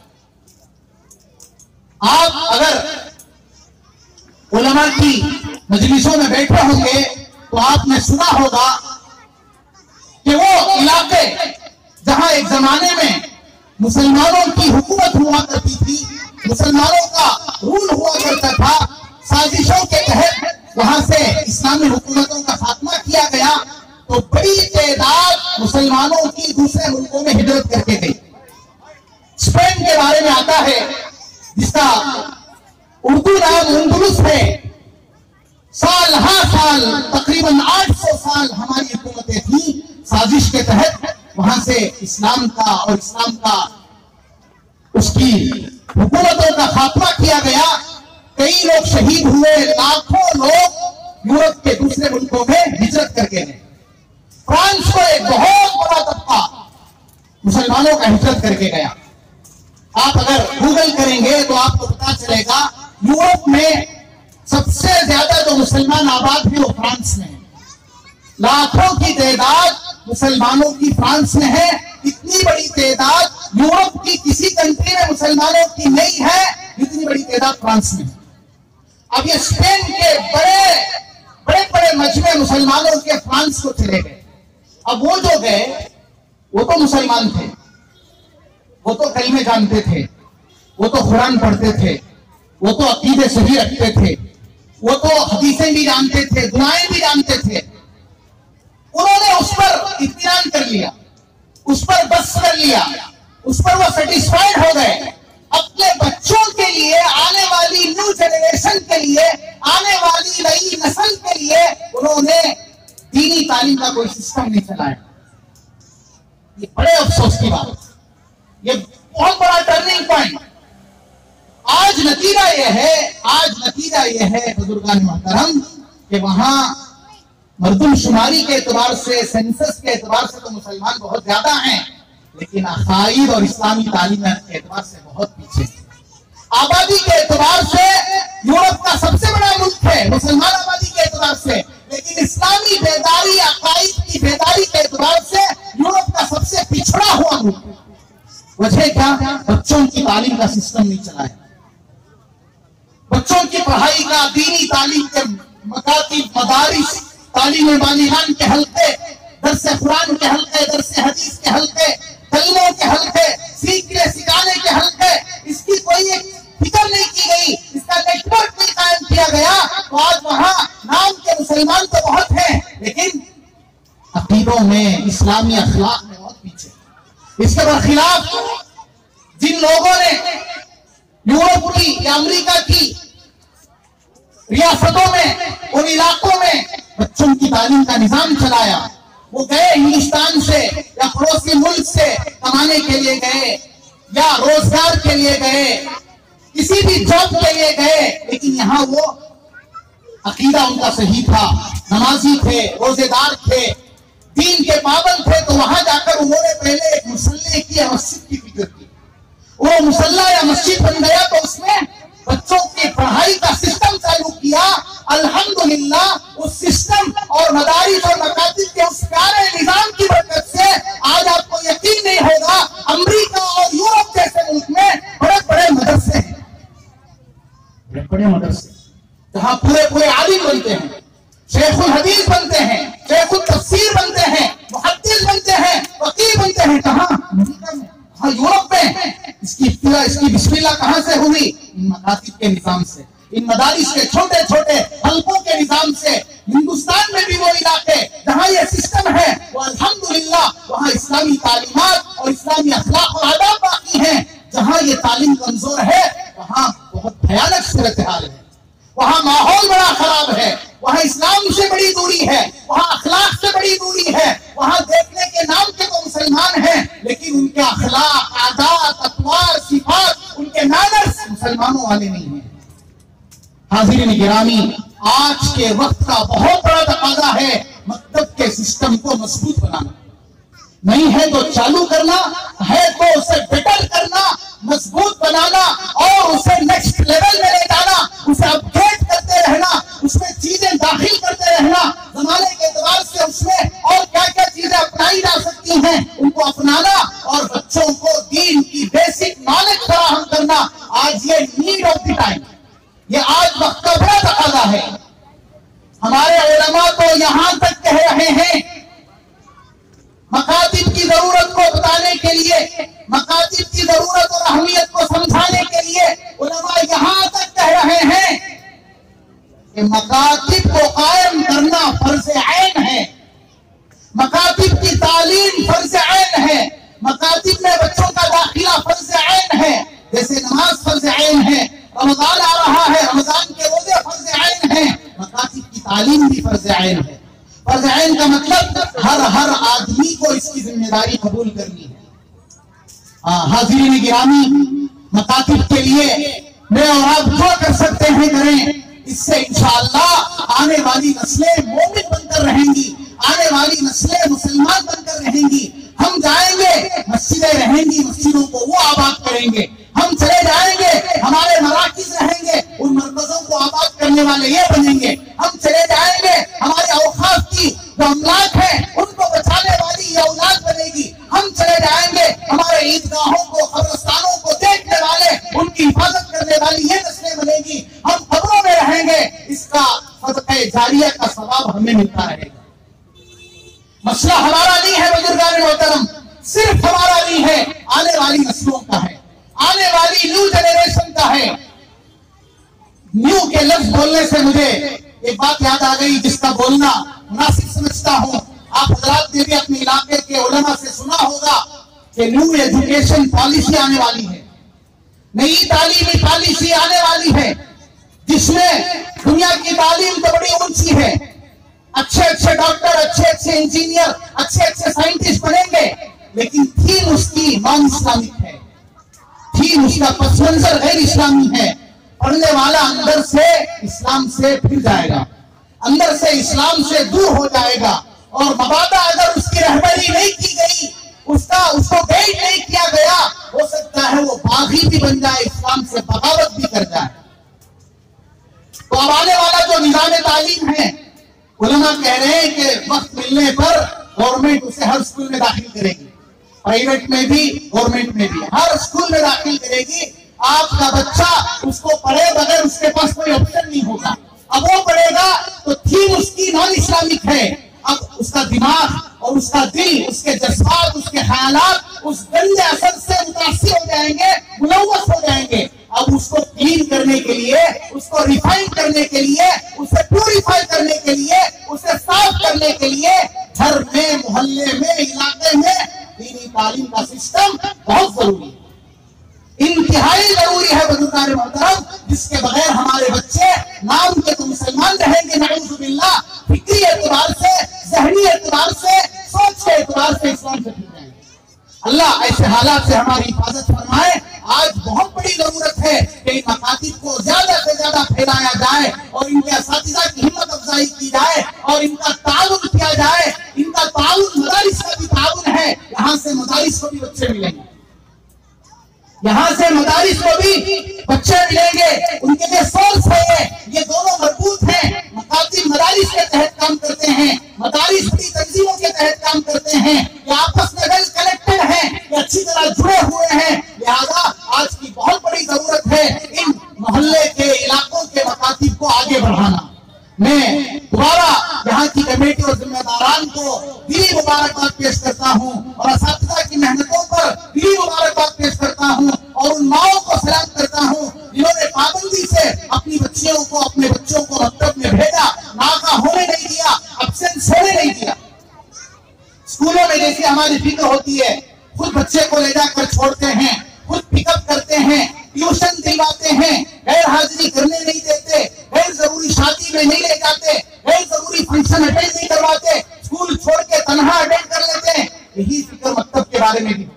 آپ اگر علماء کی مجلسوں میں بیٹھے ہوں گے تو آپ نے سنا ہوگا کہ وہ علاقے جہاں ایک زمانے میں مسلمانوں کی حکومت ہوا کرتی تھی، مسلمانوں کا رول ہوا کرتا تھا، سازشوں کے تحت وہاں سے اسلامی حکومتوں کا خاتمہ کیا گیا تو بڑی تعداد مسلمانوں کی دوسرے ملکوں میں ہجرت کر کے گئی. اسپین کے بارے میں آتا ہے جس کا اردو نام اندلس ہے. سال ہاں سال تقریباً آٹھ سو سال ہماری حکومتیں تھیں. سازش کے تحت وہاں سے اسلام کا اور اسلام کا اس کی حکومتوں کا خاتمہ کیا گیا. کئی لوگ شہید ہوئے، لاکھوں لوگ یورپ کے دوسرے ملکوں میں ہجرت کر کے گئے. فرانس کو ایک بہت بڑا طبقہ مسلمانوں کا ہجرت کر کے گیا. آپ اگر گوگل کریں گے تو آپ کو پتا چلے گا یورپ میں سب سے زیادہ جو مسلمان آباد ہیں وہ فرانس میں ہیں. لاکھوں کی تعداد مسلمانوں کی فرانس میں ہے. اتنی بڑی تعداد یورپ کی کسی کنٹری میں مسلمانوں کی نہیں ہے جتنی بڑی تعداد فرانس میں ہے. اب یہ اسپین کے بڑے بڑے بڑے مجمع مسلمانوں کے فرانس کو چلے گئے. اب وہ جو گئے وہ تو مسلمان تھے، وہ تو کلمے جانتے تھے، وہ تو قرآن پڑھتے تھے، وہ تو عقیدے صحیح رکھتے تھے، وہ تو حدیثیں بھی جانتے تھے، دعائیں بھی جانتے تھے. انہوں نے اس پر اطمینان کر لیا، اس پر بس کر لیا، اس پر وہ سیٹسفائیڈ ہو گئے. اپنے بچوں کے لیے، آنے والی نیو جنریشن کے لیے، آنے والی نئی نسل کے لیے انہوں نے دینی تعلیم کا کوئی سسٹم نہیں چلایا. یہ بڑے افسوس کی بات، یہ بہت بڑا ٹرننگ پوائنٹ. آج نتیجہ یہ ہے آج نتیجہ یہ ہے بزرگان محترم کہ وہاں مردم شماری کے اعتبار سے، سینسس کے اعتبار سے تو مسلمان بہت زیادہ ہیں، لیکن عقائد اور اسلامی تعلیمات کے اعتبار سے بہت پیچھے. آبادی کے اعتبار سے یورپ کا سب سے بڑا ملک ہے مسلمان آبادی کے اعتبار سے، لیکن اسلامی بیداری، عقائد کی بیداری کے اعتبار سے یورپ کا سب سے پچھڑا ہوا ملک. وجہ کیا؟ بچوں کی تعلیم کا سسٹم نہیں چلایا. بچوں کی پڑھائی کا، دینی تعلیم کے مکاتب، مدارس، تعلیم بالغان کے حلقے، درس قرآن کے حلقے، درس حدیث کے حلقے، کلموں کے حلقے، سیکھنے سکھانے کے حلقے، اس کی کوئی ایک فکر نہیں کی گئی، اس کا نیٹ ورک نہیں قائم کیا گیا. تو آج وہاں نام کے مسلمان تو بہت ہیں، لیکن عقیدوں میں، اسلامی اخلاق میں بہت پیچھے. اس کے برخلاف جن لوگوں نے یورپ کی یا امریکہ کی ریاستوں میں، ان علاقوں میں بچوں کی تعلیم کا نظام چلایا، وہ گئے ہندوستان سے یا پڑوسی ملک سے کمانے کے لیے گئے یا روزگار کے لیے گئے، کسی بھی جاب کے لیے گئے، لیکن یہاں وہ عقیدہ ان کا صحیح تھا، نمازی تھے، روزے دار تھے، دین کے پابند تھے. تو وہاں جا کر انہوں نے پہلے ایک مسلح کی یا مسجد کی فکر کی. وہ مسلح یا مسجد بن گیا تو اس میں بچوں کی پڑھائی کا سسٹم چالو کیا. الحمدللہ اس سسٹم اور مدارس اور مکاتب کے اس پیارے نظام کی برکت سے آج آپ کو یقین نہیں ہوگا امریکہ اور یورپ جیسے ملک میں بڑے بڑے مدرسے ہیں، بڑے بڑے مدرسے جہاں پورے پورے عالم بنتے ہیں، شیخ الحدیث بنتے ہیں، شیخ التفسیر بنتے ہیں، محدث بنتے ہیں، فقیہ بنتے ہیں. کہاں؟ امریکہ میں، کہاں؟ یورپ میں. اس کی ابتدا، اس کی بسم اللہ کہاں سے ہوئی؟ ان مکاتب کے نظام سے، ان مدارس کے چھوٹے چھوٹے حلقوں کے نظام سے. ہندوستان میں بھی وہ علاقے جہاں یہ سسٹم ہے وہ الحمدللہ وہاں اسلامی تعلیمات اور اسلامی اخلاق اور آداب باقی ہیں. جہاں یہ تعلیم کمزور ہے وہاں بہت بھیانک صورتحال ہے، وہاں ماحول بڑا خراب ہے، وہاں اسلام سے بڑی دوری ہے، وہاں اخلاق سے بڑی دوری ہے. وہاں دیکھنے کے نام کے تو مسلمان ہیں لیکن ان کے اخلاق، عادات، اطوار، صفات، ان کے مینرز مسلمانوں والے نہیں ہیں. حاضرین گرامی، آج کے وقت کا بہت بڑا تقاضا ہے مکتب کے سسٹم کو مضبوط بنانا. نہیں ہے تو چالو کرنا، ہے تو اسے بیٹر کرنا، مضبوط بنانا اور اسے نیکسٹ لیول میں لے جانا، اسے اپ گریڈ کرتے رہنا، اس میں چیزیں داخل کرتے رہنا. زمانے کے اعتبار سے اس میں اور کیا کیا چیزیں اپنائی جا سکتی ہیں ان کو اپنانا اور بچوں کو دین کی بیسک نالج فراہم کرنا. آج یہ نیڈ آف دی ٹائم، یہ آج وقت کا بڑا تقاضا ہے. ہمارے علماء تو یہاں تک کہہ رہے ہیں مکاتب کی ضرورت کو بتانے کے لیے، مکاتب کی ضرورت اور اہمیت کو سمجھانے کے لیے علماء یہاں تک کہہ رہے ہیں کہ مکاتب کو قائم کرنا فرض عین ہے، مکاتب کی تعلیم فرض عین ہے، مکاتب میں بچوں کا داخلہ فرض عین ہے. جیسے نماز فرض عین ہے، رمضان آ رہا ہے، رمضان کے روزے فرض عین ہیں، مکاتب کی تعلیم بھی فرض عین ہے. فرض عین کا مطلب ہر ہر آدمی کو اس کی ذمہ داری قبول کرنی ہے. حاضرین گرامی، مکاتب کے لیے میں اور آپ جو کر سکتے ہیں کریں. اس سے انشاءاللہ آنے والی نسلیں مومن بن کر رہیں گی، آنے والی نسلیں مسلمان بن کر رہیں گی. ہم جائیں گے، مسجدیں رہیں گی، مسجدوں کو وہ آباد کریں گے. ہم چلے جائیں گے، ہمارے مراکز رہیں گے، ان مرکزوں کو آباد کرنے والے یہ بنیں گے. ہم چلے جائیں گے، ہمارے اوقاف کی جو املاک ہیں ان کو بچانے والی یہ اولاد بنے گی. ہم چلے جائیں گے، ہمارے عیدگاہوں کو، قبرستانوں کو دیکھنے والے، ان کی حفاظت کرنے والی یہ نسلیں بنے گی. ہم قبروں میں رہیں گے، ثواب ہمیں ملتا رہے گا۔ مسئلہ ہمارا نہیں ہے بزرگان محترم، صرف ہمارا نہیں ہے، آنے والی نسلوں کا ہے، آنے والی نیو جنریشن کا ہے۔ نیو کے لفظ بولنے سے مجھے ایک بات یاد آ گئی جس کا بولنا مناسب سمجھتا ہوں۔ آپ حضرات نے بھی اپنے علاقے کے علماء سے سنا ہوگا کہ نیو ایجوکیشن پالیسی آنے والی ہے، نئی تعلیمی پالیسی آنے والی ہے، جس میں دنیا کی تعلیم تو بڑی اونچی ہے، اچھے اچھے ڈاکٹر، اچھے اچھے انجینئر، اچھے اچھے سائنٹسٹ بنیں گے، لیکن تھیم اس کی نان اسلامک ہے، تھیم اس کا پس منظر غیر اسلامی ہے۔ پڑھنے والا اندر سے اسلام سے پھر جائے گا، اندر سے اسلام سے دور ہو جائے گا، اور مبادہ اگر اس کی رہبری نہیں کی گئی، اس کا اس کو گائیڈ نہیں کیا گیا، ہو سکتا ہے وہ باغی بھی بن جائے، اسلام سے بغاوت بھی کر جائے۔ تو اب آنے والا جو نظام تعلیم ہے، علماء کہہ رہے ہیں کہ وقت ملنے پر گورنمنٹ اسے ہر اسکول میں داخل کرے گی، پرائیویٹ میں بھی گورنمنٹ میں بھی ہر اسکول میں داخل کرے گی۔ آپ کا بچہ اس کو پڑھے بغیر اس کے پاس کوئی آپشن نہیں ہوگا۔ اب وہ پڑھے گا تو تھیم اس کی نان اسلامک ہے، اب اس کا دماغ اور اس کا دل، اس کے جذبات، اس کے خیالات اس گندے اثر سے متاثر ہو جائیں گے، ملوث ہو جائیں گے۔ اب اس کو کلین کرنے کے لیے، اس کو ریفائن کرنے کے لیے، اسے پیوریفائی کرنے کے لیے، اسے صاف کرنے کے لیے گھر میں، محلے میں، علاقے میں دینی تعلیم کا سسٹم بہت ضروری ہے، انتہائی ضروری ہے بزرگان محترم، جس کے بغیر ہمارے بچے نام کے تو مسلمان رہیں گے نعوذ باللہ، فکری اعتبار سے، ذہنی اعتبار سے، سوچ کے اعتبار سے اسلام سے پھر جائیں گے۔ اللہ ایسے حالات سے ہماری حفاظت فرمائے۔ آج بہت بڑی ضرورت ہے کہ ان مکاتب کو زیادہ سے زیادہ پھیلایا جائے، اور ان کے اساتذہ کی ہمت افزائی کی جائے، اور ان کا تعاون کیا جائے۔ ان کا تعاون مدارس کا بھی تعاون ہے، یہاں سے مدارس کو بھی بچے ملیں گے، یہاں سے مدارس کو بھی بچے ملیں گے، ان کے لیے سورس ہے، یہ دونوں مربوط ہیں۔ مکاتب مدارس کے تحت کام کرتے ہیں، مدارس بڑی تنظیموں کے تحت کام کرتے ہیں، یہ آپس میں ویل کنیکٹڈ ہیں، یہ اچھی طرح جڑے ہوئے ہیں۔ لہذا آج کی بہت بڑی ضرورت ہے ان محلے کے علاقوں کے مکاتب کو آگے بڑھانا۔ میں دوبارہ یہاں کی کمیٹی اور ذمہ داران کو دلی مبارکباد پیش کرتا ہوں، اور اساتذہ کی محنتوں پر دلی مبارکباد پیش کرتا ہوں، اور ان ماؤں کو سلام کرتا ہوں جنہوں نے پابندی سے اپنی بچیوں کو، اپنے بچوں کو مکتب میں بھیجا، ناکا ہونے نہیں دیا، ابسینس ہونے نہیں دیا۔ اسکولوں میں جیسے ہماری فکر ہوتی ہے، خود بچے کو لے جا کر چھوڑتے ہیں، خود پک اپ کرتے ہیں، ٹیوشن دلواتے ہیں، غیر حاضری کرنے نہیں دیتے، غیر ضروری شادی میں نہیں لے جاتے، غیر ضروری فنکشن اٹینڈ نہیں کرواتے، اسکول چھوڑ کے تنہا اٹینڈ کر لیتے ہیں۔ یہی فکر مکتب کے بارے میں بھی۔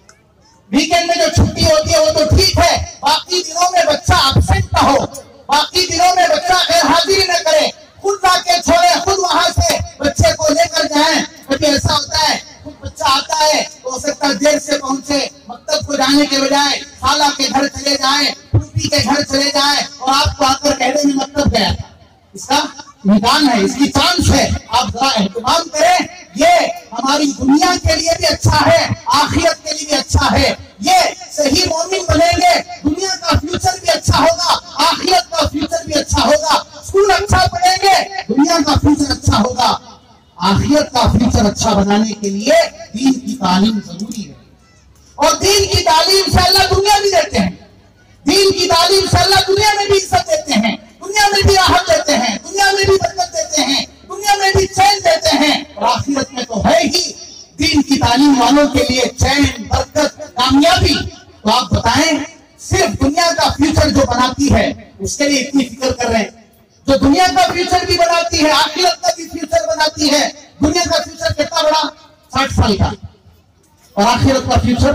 ویکینڈ میں جو چھٹی ہوتی ہے وہ تو ٹھیک ہے، باقی دنوں میں بچہ ابسینٹ نہ ہو، باقی دنوں میں بچہ غیر حاضری نہ کرے، خود لا کے چھوڑے، خود وہاں سے بچے کو لے کر جائیں۔ کبھی ایسا ہوتا ہے خود بچہ آتا ہے تو ہو سکتا ہے دیر سے پہنچے، مکتب کو جانے کے بجائے خالہ کے گھر چلے جائیں، پھوپھی کے گھر چلے جائیں، اور آپ کو آ کر کہہ دیں میں مکتب گیا تھا۔ اس کا امکان ہے، اس کی چانس ہے، آپ ذرا اہتمام کریں۔ یہ ہماری دنیا کے لیے بھی اچھا ہے، آخرت کے لیے بھی اچھا ہے۔ یہ صحیح مومن بنیں گے، دنیا کا فیوچر بھی اچھا ہوگا، آخرت کا فیوچر بھی اچھا ہوگا۔ اسکول اچھا پڑھیں گے، دنیا کا فیوچر اچھا ہوگا۔ آخرت کا فیوچر اچھا بنانے کے لیے دین کی تعلیم ضروری ہے، اور دین کی تعلیم سے اللہ دنیا بھی دیتے ہیں، دین کی تعلیم سے اللہ دنیا میں بھی عزت دیتے ہیں، دنیا میں بھی راحت دیتے ہیں، دنیا میں بھی برکت دیتے ہیں، دنیا میں بھی چین دیتے ہیں، اور آخرت میں تو ہے ہی دین کی تعلیم والوں کے لیے چین، برکت، کامیابی۔ تو آپ بتائیں، صرف دنیا کا فیوچر جو بناتی ہے اس کے لیے اتنی فکر کر رہے ہیں، جو دنیا کا فیوچر بھی بناتی ہے، آخرت کا بھی فیوچر بناتی ہے۔ دنیا کا فیوچر کتنا بڑا؟ ساٹھ سال کا، اور آخرت کا فیوچر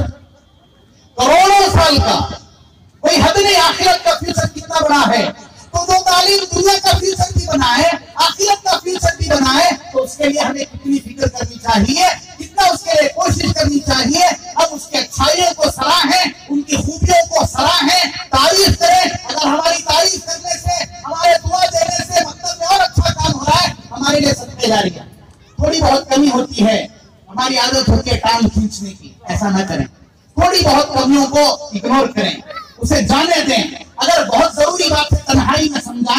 کروڑوں سال کا، کوئی حد نہیں۔ آخرت کا فیوچر کتنا بڑا ہے؟ تو جو تعلیم دنیا کا فیوچر بھی بنائے، آخرت کا فیوچر بھی بنائے، تو اس کے لیے ہمیں کتنی فکر کرنی چاہیے، کتنا اس کے لیے کوشش کرنی چاہیے۔ اب اس کے اچھائیوں کو سراہیں، ان کی خوبیوں کو سراہیں، تعریف کریں۔ اگر ہماری تعریف کرنے سے، ہمارے دعا دینے سے مکتب میں اور اچھا کام ہو رہا ہے، ہمارے لیے صدقہ جاریہ۔ تھوڑی بہت کمی ہوتی ہے، ہماری عادت ہوتی ہے ٹانگ کھینچنے کی، ایسا نہ کریں۔ تھوڑی بہت کمیوں کو اگنور کریں، اسے جانے دیں۔ اگر بہت ضروری بات ہے تنہائی میں سمجھائیں،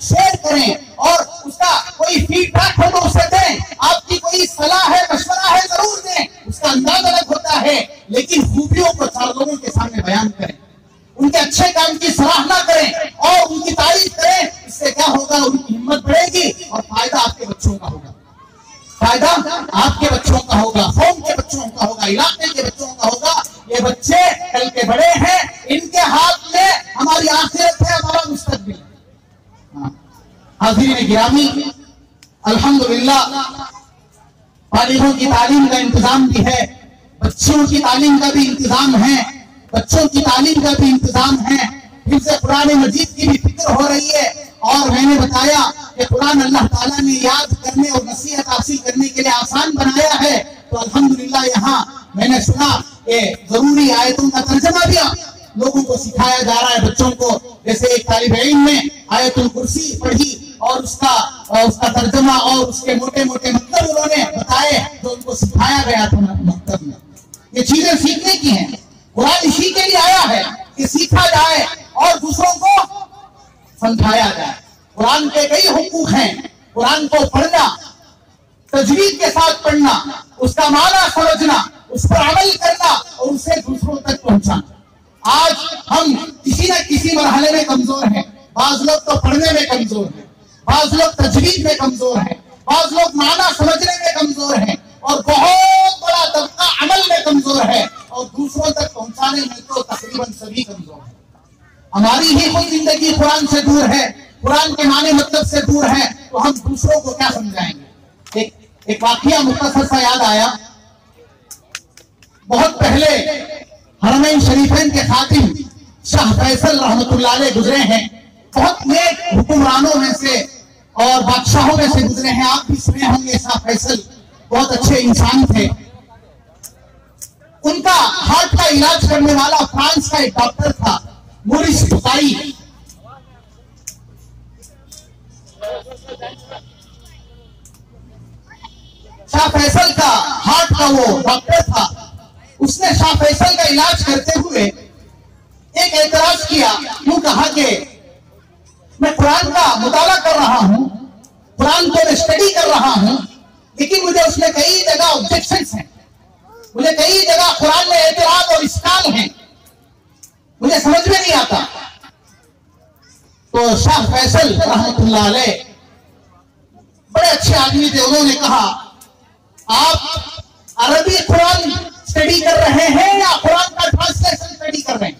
شیئر کریں اور اس کا کوئی فیڈ بیک ہو تو اسے دیں. آپ کی کوئی صلاح ہے مشورہ ہے ضرور دیں, اس کا انداز الگ ہوتا ہے, لیکن خوبیوں کو چار لوگوں کے سامنے بیان کریں, ان کے اچھے کام کی سراہنا کریں اور ان کی تعریف کریں. اس سے کیا ہوگا, ان کی ہمت بڑھے گی اور فائدہ آپ کے بچوں کا ہوگا, فائدہ آپ کے بچوں کا ہوگا, قوم کے بچوں کا ہوگا, علاقے کے بچوں کا ہوگا. یہ بچے کل کے بڑے ہیں, ان کے ہاتھ میں ہماری آخرت ہے, ہمارا مستقبل ہے. حاضرین گرامی, الحمدللہ بالغوں کی تعلیم کا انتظام بھی ہے, بچوں کی تعلیم کا بھی انتظام ہے, بچوں کی تعلیم کا بھی انتظام ہے. حفظ قرآن مجید کی بھی فکر ہو رہی ہے, اور میں نے بتایا کہ قرآن اللہ تعالیٰ نے یاد کرنے اور نصیحت حاصل کرنے کے لیے آسان بنایا ہے. تو الحمدللہ یہاں میں نے سنا کہ ضروری آیتوں کا ترجمہ بھی لوگوں کو سکھایا جا رہا ہے, بچوں کو. جیسے ایک طالب علم نے آیت الکرسی پڑھی اور اس کا اس کا ترجمہ اور اس کے موٹے موٹے مطلب انہوں نے بتائے جو ان کو سکھایا گیا تھا مکتب میں. یہ چیزیں سیکھنے کی ہیں, قرآن اسی کے لیے آیا ہے کہ سیکھا جائے اور دوسروں کو سمجھایا جائے. قرآن کے کئی حقوق ہیں, قرآن کو پڑھنا, تجوید کے ساتھ پڑھنا, اس کا معنی سمجھنا, اس پر عمل کرنا اور اسے دوسروں تک پہنچانا. آج ہم کسی نہ کسی مرحلے میں کمزور ہیں. بعض لوگ تو پڑھنے میں کمزور ہیں, بعض لوگ تجوید میں کمزور ہیں, بعض لوگ معنی سمجھنے میں کمزور ہیں, اور بہت بڑا طبقہ عمل میں کمزور ہے, اور دوسروں تک پہنچانے میں تو تقریباً سبھی کمزور ہیں. ہماری ہی خود زندگی قرآن سے دور ہے, قرآن کے معنی مطلب سے دور ہے, تو ہم دوسروں کو کیا سمجھائیں گے. ایک ایک واقعہ مختصر سا یاد آیا. بہت پہلے حرمین شریفین کے خاتم شاہ فیصل رحمت اللہ علیہ گزرے ہیں, بہت نیک حکمرانوں میں سے اور بادشاہوں میں سے گزرے ہیں. آپ بھی سنے ہوں گے شاہ فیصل بہت اچھے انسان تھے. ان کا ہارٹ کا علاج کرنے والا فرانس کا ایک ڈاکٹر تھا, مورس بکائی. شاہ فیصل کا ہارٹ کا وہ ڈاکٹر تھا. اس نے شاہ فیصل کا علاج کرتے ہوئے ایک اعتراض کیا. کیوں کہا کہ میں قرآن کا مطالعہ کر رہا ہوں, قرآن کو میں اسٹڈی کر رہا ہوں, لیکن مجھے اس میں کئی جگہ آبجیکشنز ہیں, مجھے کئی جگہ قرآن میں اعتراض اور اشکال ہیں, مجھے سمجھ میں نہیں آتا. تو شاہ فیصل رحمت اللہ علیہ بڑے اچھے آدمی تھے. انہوں نے کہا آپ عربی قرآن اسٹڈی کر رہے ہیں یا قرآن کا ٹرانسلیشن اسٹڈی کر رہے ہیں,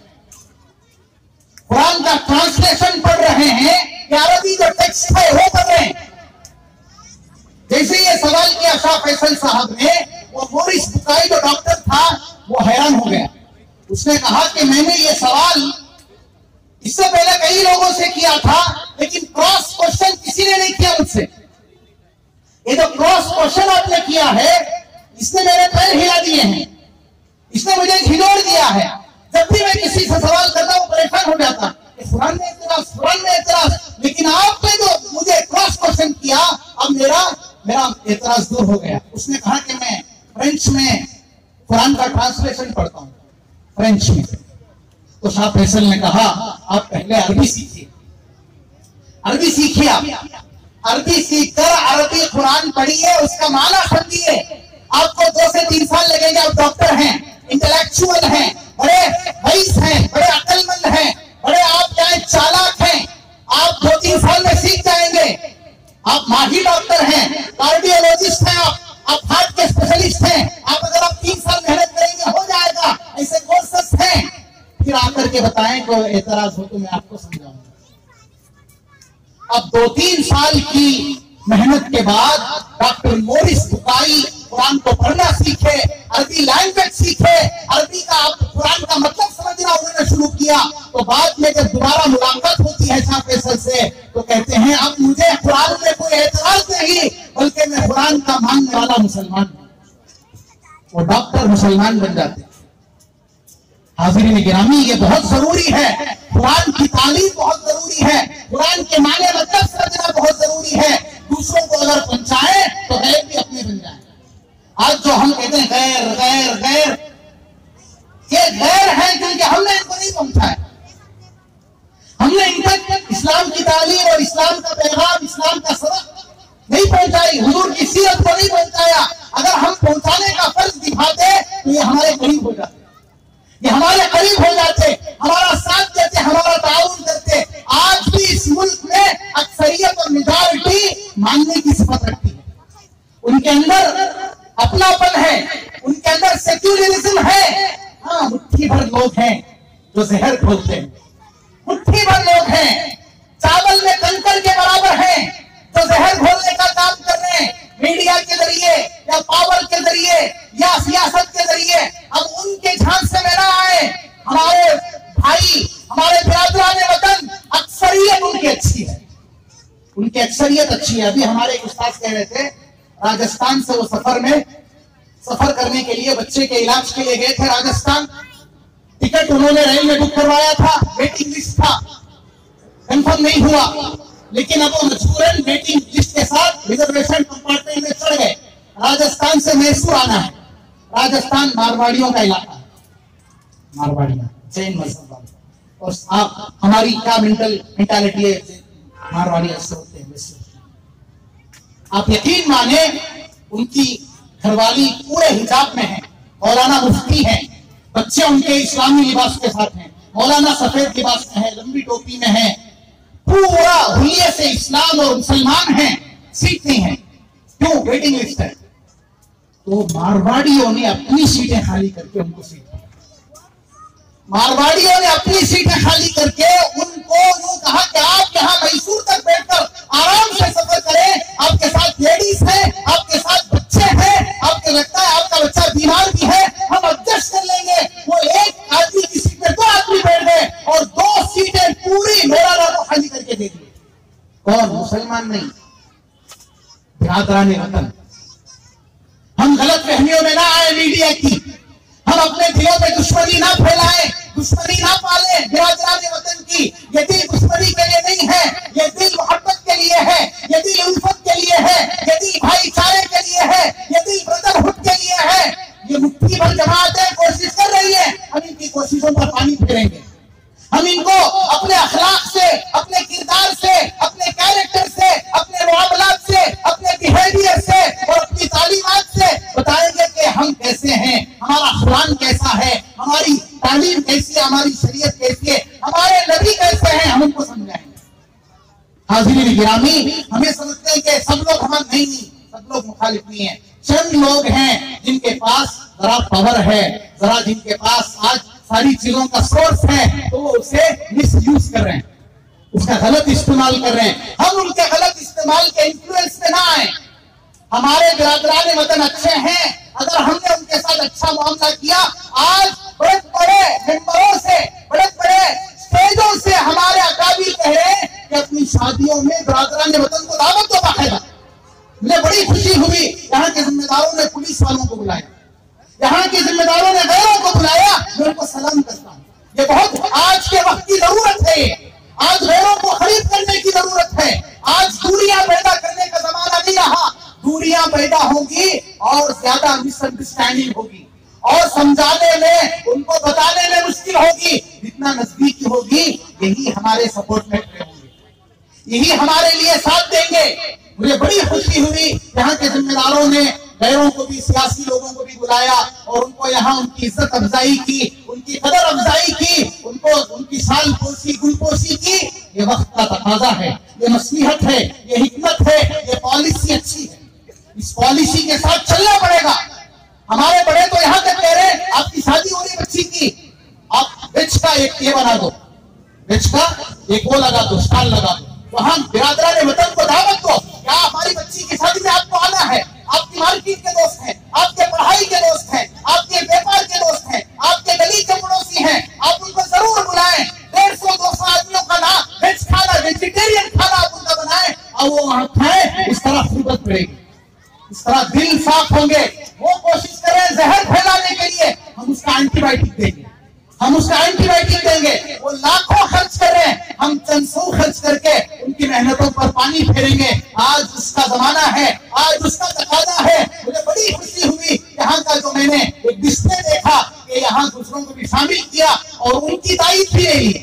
قرآن کا ٹرانسلیشن پڑھ رہے ہیں یا عربی جو ٹیکسٹ ہے وہ پڑھ رہے ہیں. جیسے یہ سوال کیا شاہ فیصل صاحب نے, وہ مورس بکائی جو ڈاکٹر تھا وہ حیران ہو گیا. اس نے کہا کہ میں نے یہ سوال اس سے پہلے کئی لوگوں سے کیا تھا, لیکن کراس کوشچن کسی نے نہیں کیا مجھ سے. یہ جو کراس کوشچن آپ نے کیا ہے اس نے میرے پیر ہلا دیے ہیں, اس نے مجھے جھنوڑ دیا ہے. جب بھی میں کسی سے سوال کرتا ہوں پریشان ہو جاتا کہ قرآن میں اعتراض, قرآن میں اعتراض, لیکن آپ نے جو مجھے کراس کوشچن کیا اب میرا میرا اعتراض دور ہو گیا. اس نے کہا کہ میں فرینچ میں قرآن کا ٹرانسلیشن پڑھتا ہوں, فرینچ میں. تو شاہ فیصل نے کہا آپ پہلے عربی سیکھیے, عربی سیکھیے, آپ عربی سیکھ کر عربی قرآن پڑھیے, اس کا معنی سمجھیے. آپ کو دو سے تین سال لگیں گے, آپ ڈاکٹر ہیں, انٹلیکچوئل ہیں, بڑے وائس ہیں, بڑے عقل مند ہیں, بڑے آپ کیا چالاک ہیں. آپ دو تین سال میں سیکھ جائیں گے. آپ ماہر ڈاکٹر ہیں, کارڈیولوجسٹ ہیں, آپ آپ ہارٹ کے اسپیشلسٹ ہیں. آپ اگر آپ تین سال محنت کریں گے ہو جائے گا. ایسے کورسز ہیں. پھر آ کر کے بتائیں کوئی اعتراض ہو تو میں آپ کو سمجھاؤں گا. اب دو تین سال کی محنت کے بعد ڈاکٹر مورس بکائی قرآن کو پڑھنا سیکھے, عربی لینگویج سیکھے, عربی کا آپ قرآن کا مطلب سمجھنا انہوں نے شروع کیا. تو بعد میں جب دوبارہ ملاقات ہوتی ہے شاہ فیصل سے تو کہتے ہیں اب مجھے قرآن میں کوئی اعتراض نہیں, بلکہ میں قرآن کا ماننے والا مسلمان ہوں. وہ ڈاکٹر مسلمان بن جاتے ہیں. حاضرین گرامی, یہ بہت ضروری ہے. قرآن کی تعلیم بہت ضروری ہے, قرآن کے معنی مطلب سمجھنا بہت ضروری ہے. دوسروں کو اگر پہنچائیں تو غیر بھی اپنے بن جائیں. آج جو ہم کہتے ہیں غیر غیر غیر, یہ غیر ہے کیونکہ ہم نے ان کو نہیں پہنچایا. ہم نے ان تک اسلام کی تعلیم اور اسلام کا پیغام، اسلام کا سبق نہیں پہنچائی، حضور کی سیرت کو نہیں پہنچایا، اگر ہم پہنچانے کا فرض دکھاتے تو یہ ہمارے قریب ہو جاتے، یہ ہمارے قریب ہو جاتے، ہمارا ساتھ دیتے، ہمارا تعاون کرتے۔ آج بھی اس ملک میں اکثریت اور میجارٹی ماننے کی صفت رکھتی ہے، ان کے اندر اپناپن ہے، ان کے اندر سیکولرزم ہے۔ ہاں، مٹھی بھر لوگ ہیں جو زہر کھولتے ہیں، مٹھی بھر لوگ ہیں چاول میں کنکر کے برابر ہیں جو زہر گھولنے کا کام کر رہے ہیں، میڈیا کے ذریعے یا پاور کے ذریعے یا سیاست کے ذریعے۔ اب ان کے جھانسے میں نہ آئے، ہمارے بھائی، ہمارے برادران وطن، اکثریت ان کی اچھی ہے، ان کی اکثریت اچھی ہے۔ ابھی ہمارے ایک استاد کہہ رہے تھے راجستھان سے وہ سفر میں سفر کرنے کے لیے بچے کے علاج کے لیے گئے تھے راجستھان، ٹکٹ انہوں نے ریل میں بک کروایا تھا، ویٹنگ لسٹ تھا، کنفرم نہیں ہوا، لیکن اب وہ مجبوراً ویٹنگ لسٹ کے ساتھ ریزرویشن کمپارٹمنٹ میں چڑھ گئے۔ راجستھان سے میسور آنا ہے، راجستھان مارواڑیوں کا علاقہ ہے، مارواڑیاں جین مذہب والے، اور آپ ہماری کیا مینٹل مینٹالٹی ہے، مارواڑی ایسے ہوتے ہیں ویسے ہوتے ہیں۔ آپ یقین مانیں ان کی گھر والی پورے حجاب میں ہے، مولانا مفتی ہیں، بچے ان کے اسلامی لباس کے ساتھ ہیں، مولانا سفید لباس میں ہے، لمبی ٹوپی میں ہے، پورا ہولیے سے اسلام اور مسلمان ہیں، سیٹ نہیں ہے، کیوں؟ ویٹنگ لسٹ ہے۔ تو مارواڑیوں نے اپنی سیٹیں خالی کر کے ان کو سیٹ دی، مارواڑیوں نے اپنی سیٹیں خالی کر کے ان کو یوں کہا کہ آپ یہاں میسور تک بیٹھ کر آرام سے سفر کریں، آپ کے ساتھ لیڈیز ہیں، آپ کے ساتھ بچے ہیں، آپ کو لگتا ہے آپ کا بچہ بیمار بھی ہے، ہم ایڈجسٹ کر لیں گے۔ وہ ایک آدمی کی سیٹ میں دو آدمی بیٹھ گئے اور دو سیٹیں پوری مولانا کو خالی کر کے دے دیے۔ کون؟ مسلمان نہیں، برادران وطن۔ ہم غلط فہمیوں میں نہ آئے میڈیا کی، ہم اپنے دلوں میں دشمنی نہ پھیلائیں، دشمنی نہ پالیں برادران وطن کی۔ یہ دل دشمنی کے لیے نہیں ہے، یہ دل محبت کے لیے ہے، یہ دل الفت کے لیے ہے، یہ دل بھائی چارے کے لیے ہے، یہ دل برادرہڈ کے لیے ہے۔ یہ مٹھی بھر جماعتیں کوشش کر رہی ہیں، ہم ان کی کوششوں پر پانی پھیریں گے، ہم ان کو اپنے اخلاق سے، اپنے کردار سے، اپنے کیریکٹر سے، اپنے معاملات سے، اپنے بیہیویئر سے اور اپنی تعلیمات سے بتائیں گے کہ ہم کیسے ہیں، ہمارا قرآن کیسا ہے، ہماری تعلیم کیسی ہے، ہماری شریعت کیسی ہے، ہمارے نبی کیسے ہیں، ہم ان کو سمجھائیں گے۔ حاضرین گرامی، ہمیں سمجھتے ہیں کہ سب لوگ ہم نہیں نہیں، سب لوگ مخالف نہیں ہیں، چند لوگ ہیں جن کے پاس ذرا پاور ہے، ذرا جن کے پاس آج ساری چیزوں کا سورس ہے، تو وہ اسے مس یوز کر رہے ہیں، اس کا غلط استعمال کر رہے ہیں۔ ہم ان کے غلط استعمال کے انفلوئنس میں نہ آئیں۔ ہمارے برادران وطن اچھے ہیں، اگر ہم نے ان کے ساتھ اچھا معاملہ کیا، آج بڑے بڑے ممبروں سے، بڑے بڑے اسٹیجوں سے ہمارے اکابر کہہ رہے ہیں کہ اپنی شادیوں میں برادران وطن کو دعوت دو باقاعدہ۔ مجھے بڑی خوشی ہوئی، یہاں کے ذمہ داروں نے پولیس والوں کو بلایا، یہاں کے ذمہ داروں نے غیروں کو بلایا، میں ان کو سلام کرتا ہوں۔ یہ بہت آج کے وقت کی ضرورت ہے، آج غیروں کو خرید کرنے کی ضرورت ہے، آج دوریاں پیدا کرنے کا زمانہ نہیں رہا، دوریاں پیدا ہوں گی اور زیادہ مس انڈرسٹینڈنگ ہوگی، اور سمجھانے میں، ان کو بتانے میں مشکل ہوگی، جتنا نزدیکی ہوگی یہی ہمارے سپورٹ میں کھڑے ہوں گے، یہی ہمارے لیے ساتھ دیں گے۔ مجھے بڑی خوشی ہوئی، یہاں کے ذمہ داروں نے غیروں کو بھی، سیاسی لوگوں کو بھی بلایا اور ان کو یہاں ان کی عزت افزائی کی، ان کی قدر افزائی کی، ان کو ان کی سال پوشی گل پوشی کی۔ یہ وقت کا تقاضا ہے، یہ مصلحت ہے، یہ حکمت ہے، یہ پالیسی اچھی ہے، اس پالیسی کے ساتھ چلنا پڑے گا۔ ہمارے بڑے تو یہاں تک کہہ رہے ہیں آپ کی شادی ہو رہی بچی کی، آپ بچ کا ایک یہ بنا دو، بچ کا ایک وہ لگا دو، اسٹال لگا دو، وہاں برادران وطن کو دعوت دو، کیا ہماری بچی کی شادی میں آپ کو آنا ہے، آپ کی مارکیٹ کے دوست ہیں، آپ کے پڑھائی کے دوست ہیں، آپ کے بیپار کے دوست ہیں، آپ کے گلی کے پڑوسی ہیں، آپ ان کو ضرور بلائیں، ڈیڑھ سو دو سو آدمیوں کا نا ویج کھانا، ویجیٹیرین کھانا آپ ان کا بنائیں اور وہ وہاں کھائیں، اس طرح خلوت پڑے گی، اس طرح دل صاف ہوں گے۔ وہ کوشش کریں زہر پھیلانے کے لیے، ہم اس کا اینٹی بائیوٹک دیں گے، ہم اس کا اینٹی بائیوٹک دیں گے۔ وہ لاکھوں خرچ کر رہے ہیں، ہم چند سو خرچ کر کے ان کی محنتوں پر پانی پھیریں گے۔ آج اس کا زمانہ ہے، آج اس کا تقاضا ہے۔ مجھے بڑی خوشی ہوئی یہاں کا جو میں نے ایک ڈسپلے دیکھا کہ یہاں دوسروں کو بھی شامل کیا اور ان کی تائید بھی لے لی،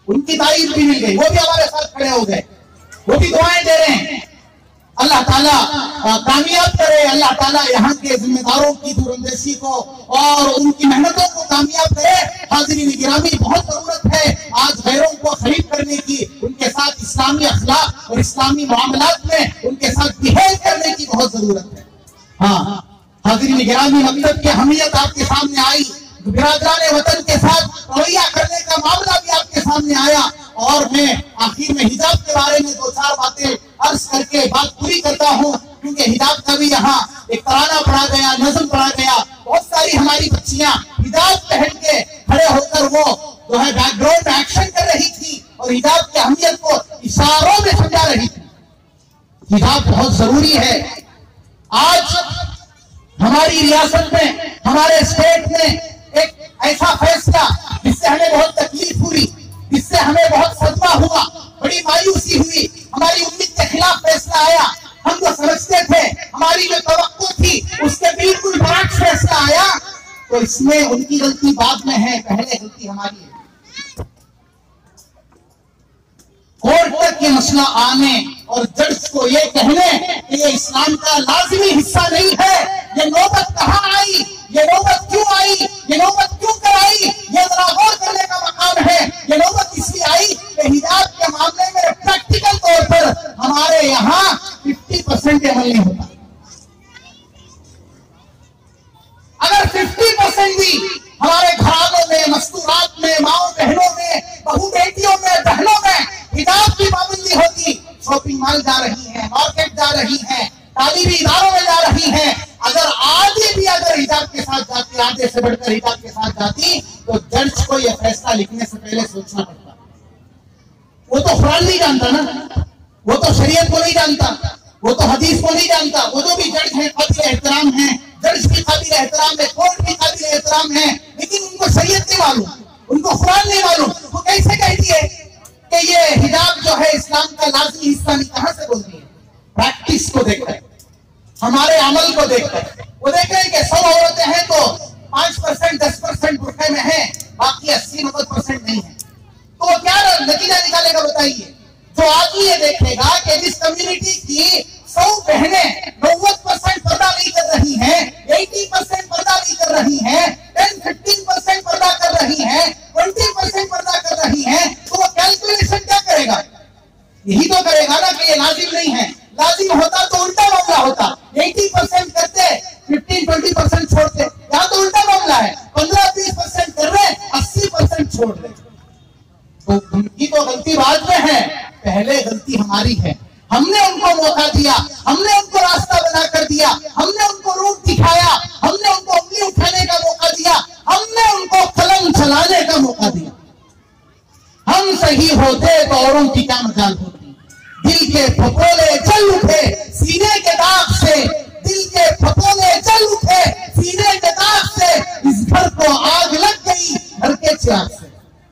ان کی تعریف بھی مل گئی، وہ بھی ہمارے ساتھ کھڑے ہو گئے، وہ بھی دعائیں دے رہے ہیں۔ اللہ تعالیٰ کامیاب کرے، اللہ تعالیٰ یہاں کے ذمہ داروں کی دور اندیشی کو اور ان کی محنتوں کو کامیاب کرے۔ حاضرین گرامی، بہت ضرورت ہے آج غیروں کو خرید کرنے کی، ان کے ساتھ اسلامی اخلاق اور اسلامی معاملات میں ان کے ساتھ بہیو کرنے کی بہت ضرورت ہے۔ ہاں حاضرین گرامی، مکتب کی اہمیت آپ کے سامنے آئی، برادران وطن کے ساتھ رویہ کرنے کا معاملہ بھی آپ کے سامنے آیا، اور میں آخر میں حجاب کے بارے میں دو چار باتیں عرض کر کے بات پوری کرتا ہوں، کیونکہ حجاب کا بھی یہاں ایک ترانہ پڑھا گیا، نظم پڑھا گیا۔ بہت ساری ہماری بچیاں حجاب پہن کے کھڑے ہو کر وہ جو ہے بیک گراؤنڈ میں ایکشن کر رہی تھی اور حجاب کی اہمیت کو اشاروں میں سمجھا رہی تھی۔ حجاب بہت ضروری ہے۔ آج ہماری ریاست میں، ہمارے اسٹیٹ میں ایک ایسا فیصلہ جس سے ہمیں بہت تکلیف ہوئی، جس سے ہمیں بہت صدمہ ہوا، بڑی مایوسی ہوئی، ہماری امید کے خلاف فیصلہ آیا۔ ہم جو سمجھتے تھے، ہماری جو توقع تھی، اس کے بالکل برعکس فیصلہ آیا، تو اس میں ان کی غلطی بعد میں ہے، پہلے غلطی ہماری ہے۔ کورٹ تک یہ مسئلہ آنے اور جج کو یہ کہنے کہ یہ اسلام کا لازمی حصہ نہیں ہے، یہ نوبت کہاں آئی، یہ نوبت کیوں آئی، یہ نوبت کیوں کر آئی، یہ ذرا غور کرنے کا مقام ہے۔ یہ نوبت اس لیے آئی کہ حجاب کے معاملے میں پریکٹیکل طور پر ہمارے یہاں ففٹی پرسینٹ عمل نہیں ہوتا۔ اگر ففٹی پرسینٹ بھی ہمارے گھرانوں میں، مستورات میں، ماؤں بہنوں میں، بہو بیٹیوں میں، بہنوں میں حجاب کی پابندی ہوتی، شاپنگ مال جا رہی ہیں، مارکیٹ جا رہی ہیں، تعلیمی اداروں میں جا رہی ہیں، اگر آدھی بھی اگر حجاب کے ساتھ جاتی، آدھے سے بڑھ کر حجاب کے ساتھ جاتی، تو جج کو یہ فیصلہ لکھنے سے پہلے سوچنا پڑتا۔ وہ تو قرآن نہیں جانتا نا، وہ تو شریعت کو نہیں جانتا، وہ تو حدیث کو نہیں جانتا۔ وہ جو بھی جج ہیں قابل احترام ہیں، جج بھی قابل احترام ہے، کورٹ بھی قابل احترام ہے، لیکن ان کو شریعت نہیں معلوم، ان کو قرآن نہیں معلوم۔ وہ کیسے کہتی ہے کہ یہ حجاب جو ہے اسلام کا لازمی حصہ نہیں؟ کہاں سے بول رہی ہے؟ پریکٹس کو دیکھ کر، ہمارے عمل کو دیکھ کر وہ دیکھ رہے ہیں کہ سو عورتیں ہیں تو پانچ پرسینٹ دس پرسینٹ برقعے میں ہیں، باقی اسی نوے پرسینٹ نہیں ہے، تو وہ کیا نتیجہ نکالے گا بتائیے؟ جو آدمی یہ دیکھے گا کہ جس کمیونٹی کی سو بہنیں نوے پرسینٹ پردہ نہیں کر رہی ہیں، اسی پرسینٹ پردہ نہیں کر رہی ہیں، دس پندرہ پرسینٹ پردہ کر رہی ہیں، بیس پرسینٹ پردہ کر رہی ہیں، تو وہ کیلکولیشن کیا کرے گا؟ یہی تو کرے گا نا کہ یہ لازم نہیں ہے۔ لازم ہوتا تو الٹا معاملہ ہوتا، اسی پرسینٹ کرتے، پندرہ بیس پرسینٹ چھوڑتے۔ یہاں تو الٹا معاملہ ہے، پندرہ بیس پرسینٹ کر رہے، اسی پرسینٹ چھوڑ رہے۔ تو ان کی تو غلطی بعد میں ہے، پہلے غلطی ہماری ہے۔ ہم نے ان کو موقع دیا، ہم نے ان کو راستہ بنا کر دیا، ہم نے ان کو روٹ دکھایا، ہم نے ان کو انگلی اٹھانے کا موقع دیا، ہم نے ان کو قلم چلانے کا موقع دیا۔ ہم صحیح ہوتے تو اوروں کی کیا مجال ہوتی؟ دل کے پھپولے جل اٹھے سینے کے داغ سے، دل کے پھپولے جل اٹھے سینے کے داغ سے، اس گھر کو آگ لگ گئی گھر کے چراغ سے۔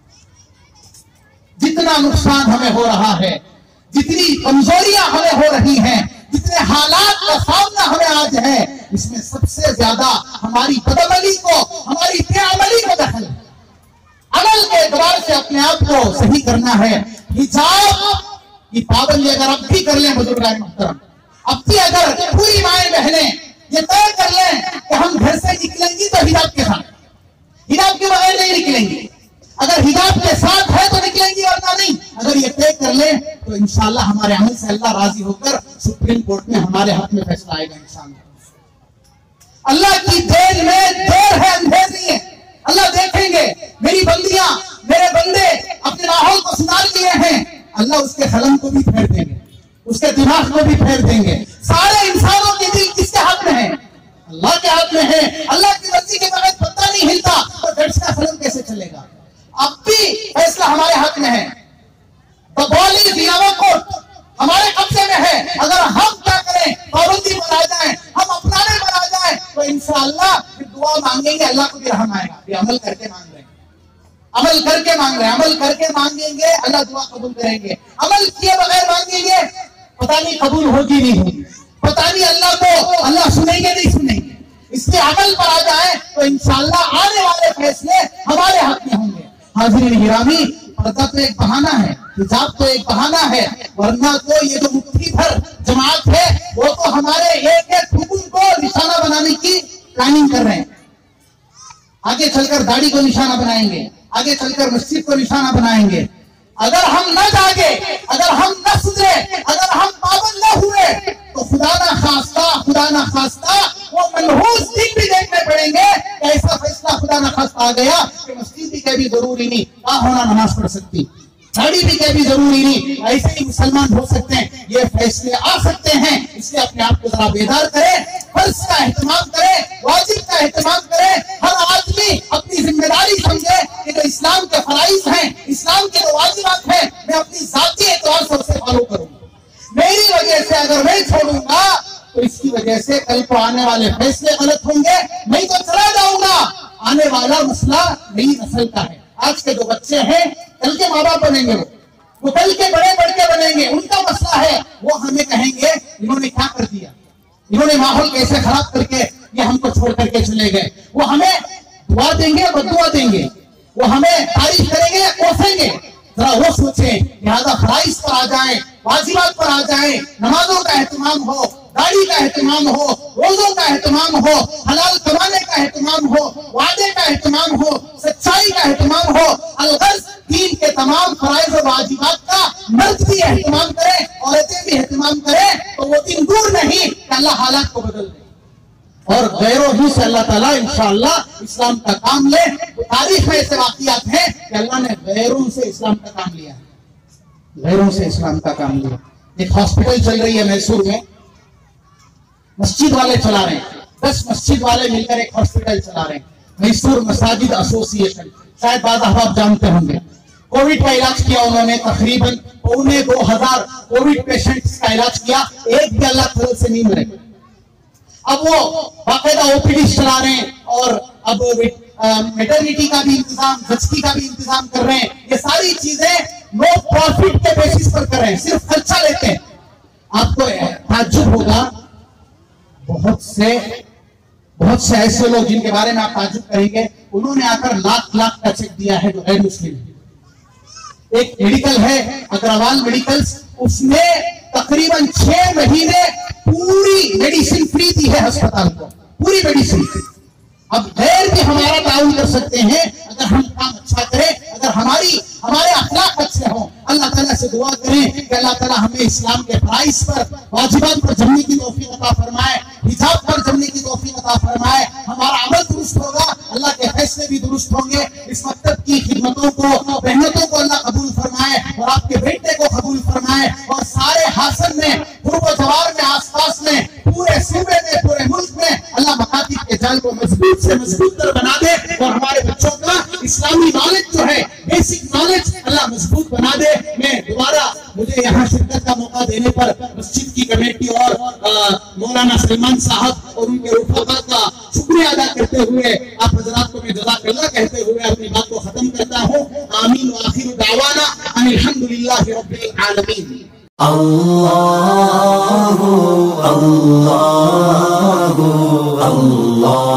جتنا نقصان ہمیں ہو رہا ہے، جتنی کمزوریاں ہمیں ہو رہی ہیں، جتنے حالات کا سامنا ہمیں آج ہے، اس میں سب سے زیادہ ہماری بدعملی کو، ہماری بے عملی کو دخل ہے۔ عمل کے اعتبار سے اپنے آپ کو صحیح کرنا ہے۔ حجاب کی پابندی اگر اب بھی کر لیں بزرگان محترم، اب بھی اگر پوری مائیں بہنیں یہ طے کر لیں کہ ہم گھر سے نکلیں گی تو حجاب کے ساتھ، حجاب کے بغیر نہیں نکلیں گی، اگر حجاب کے ساتھ ہے تو نکلیں گی ورنہ نہیں، اگر یہ طے کر لیں تو انشاءاللہ ہمارے عمل سے اللہ راضی ہو کر سپریم کورٹ میں ہمارے حق میں فیصلہ آئے گا انشاءاللہ۔ اللہ کی دین میں دیر ہے، اندھیر نہیں ہے۔ اللہ دیکھیں گے میری بندیاں، میرے بندے اپنے ماحول کو سدھار لیے ہیں، اللہ اس کے قلم کو بھی پھیر دیں گے، اس کے دماغ کو بھی پھیر دیں گے۔ سارے انسانوں کے دل کس کے ہاتھ میں ہیں؟ اللہ کے ہاتھ میں ہے۔ اللہ کی مرضی کے بغیر پتہ نہیں ہلتا تو جج کا قلم کیسے چلے گا؟ اب بھی فیصلہ ہمارے ہاتھ میں ہے، ہمارے قبضے میں ہے۔ اگر ہم کیا کریں، پابندی بنا جائیں، ہم اپنانے بنا جائیں تو انشاءاللہ پھر دعا مانگیں گے، اللہ کو بھی رحم آئے گا۔ یہ عمل کر کے مانگ رہے ہیں، عمل کر کے مانگ رہے ہیں، عمل کر کے مانگیں گے اللہ دعا قبول کریں گے۔ عمل کیے بغیر مانگیں گے پتہ نہیں قبول ہوگی نہیں ہوگی، پتہ نہیں اللہ کو اللہ سنیں گے نہیں سنیں گے۔ اس لیے عمل پر آ جائیں تو انشاءاللہ آنے والے فیصلے ہمارے حق میں ہوں گے۔ حاضرین گرامی، پردہ تو ایک بہانہ ہے، حجاب تو ایک بہانہ ہے، ورنہ تو یہ جو مٹھی بھر جماعت ہے وہ تو ہمارے ایک ایک حکم کو نشانہ بنانے کی پلاننگ کر رہے ہیں. آگے چل کر داڑھی کو نشانہ بنائیں گے، آگے چل کر مسجد کو نشانہ بنائیں گے. اگر ہم نہ جاگے، اگر ہم نہ سدھرے، اگر ہم پابند نہ ہوئے تو خدا نہ خواستہ خدا نہ خواستہ وہ منحوس دن بھی دیکھنے پڑیں گے. ایسا فیصلہ خدا نہ خواستہ آ گیا کہ مسجد بھی کبھی ضروری نہیں کیا ہونا نماز پڑھ سکتی، داڑھی بھی کبھی ضروری نہیں ایسے ہی مسلمان ہو سکتے ہیں. یہ فیصلے آ سکتے ہیں، اس لیے اپنے آپ کو ذرا بیدار کرے، فرض کا اہتمام کرے، واجب کا اہتمام کرے. ہر آدمی اپنی ذمہ داری سمجھے کہ جو اسلام کے فرائض ہیں، اسلام کے جو واجبات ہیں، میں اپنی ذاتی اعتبار سے اسے فالو کروں گا. میری وجہ سے اگر میں چھوڑوں گا تو اس کی وجہ سے کل کو آنے والے فیصلے غلط ہوں گے، میں تو چلا جاؤں گا. آنے والا مسئلہ نئی نسل کا ہے. آج کے جو بچے ہیں کل کے ماں باپ بنیں گے، وہ وہ کل کے بڑے بڑھ کے بنیں گے. ان کا مسئلہ ہے، وہ ہمیں کہیں گے انہوں نے کیا کر دیا، انہوں نے ماحول کیسے خراب کر کے یہ ہم کو چھوڑ کر کے چلے گئے. وہ ہمیں دعا دیں گے، بدعا دیں گے، وہ ہمیں تعریف کریں گے یا کوسیں گے. ذرا وہ سوچیں. لہذا فرائض پر آ جائیں، واجبات پر آ جائیں، نمازوں کا اہتمام ہو، داڑھی کا اہتمام ہو، روزوں کا اہتمام ہو، حلال کمانے کا اہتمام ہو، وعدے کا اہتمام ہو، سچائی کا اہتمام ہو. الغرض دین کے تمام فرائض و واجبات کا مرد بھی اہتمام کرے، عورتیں بھی اہتمام کرے تو وہ دن دور نہیں کہ اللہ حالات کو بدل دے اور غیروں ہی سے اللہ تعالیٰ انشاءاللہ اسلام کا کام لے. تاریخ میں ایسے واقعات ہیں کہ اللہ نے غیروں سے اسلام کا کام لیا ہے، غیروں سے اسلام کا کام لیا. ایک ہاسپٹل چل رہی ہے میسور میں، مسجد والے چلا رہے ہیں، دس مسجد والے مل کر ایک ہاسپٹل چلا رہے ہیں، میسور مساجد ایسوسی ایشن. شاید بعض احباب جانتے ہوں گے. کووڈ کا علاج کیا انہوں نے، تقریباً پونے دو ہزار کووڈ پیشنٹس کا علاج کیا، ایک بھی اللہ تعالیٰ سے نہیں مرے. اب وہ باقاعدہ او پی ڈی چلا رہے ہیں اور اب میٹرنیٹی کا بھی انتظام، زچگی کا بھی انتظام کر رہے ہیں. یہ ساری چیزیں نو پروفٹ کے بیسس پر کر رہے ہیں، صرف خرچہ لیتے ہیں. آپ کو تعجب ہوگا، بہت سے بہت سے ایسے لوگ جن کے بارے میں آپ تعجب کریں گے، انہوں نے آ کر لاکھ لاکھ کا چیک دیا ہے جو غیر مسلم ہے. ایک میڈیکل ہے اگروال میڈیکلز، اس نے تقریباً چھ مہینے پوری میڈیسن فری دی ہے ہسپتال کو، پوری میڈیسن. اب غیر بھی ہمارا تعاون کر سکتے ہیں اگر ہم کام اچھا کریں، اگر ہماری ہمارے اخلاق اچھے ہوں. اللہ تعالیٰ سے دعا کریں کہ اللہ تعالیٰ ہمیں اسلام کے فرائض پر، واجبات پر جمنے کی توفیق عطا فرمائے، حجاب پر جمنے کی توفیق عطا فرمائے. ہمارا عمل درست ہوگا، اللہ کے فیصلے بھی درست ہوں گے. اس مکتب کی خدمتوں کو، محنتوں کو اللہ قبول فرمائے اور آپ کے بیٹے کو قبول فرمائے اور سارے حاصل میں، قرب و جوار میں، آس پاس میں، پورے صوبے میں، پورے ملک میں اللہ مکاتب کے جال کو مضبوط سے مضبوط تر بنا دے اور ہمارے بچوں کا اسلامی نالج جو ہے، بیسک نالج اللہ مضبوط بنا دے. میں دوبارہ مجھے یہاں شرکت کا موقع دینے پر مسجد کی کمیٹی اور مولانا سلمان صاحب اور ان کے رفقا کا شکریہ ادا کرتے ہوئے آپ حضرات کو میں جزاک اللہ کہتے ہوئے اپنی بات کو ختم کرتا ہوں. آمین وآخر دعوانا ان الحمدللہ رب العالمین. اللہ اللہ اللہ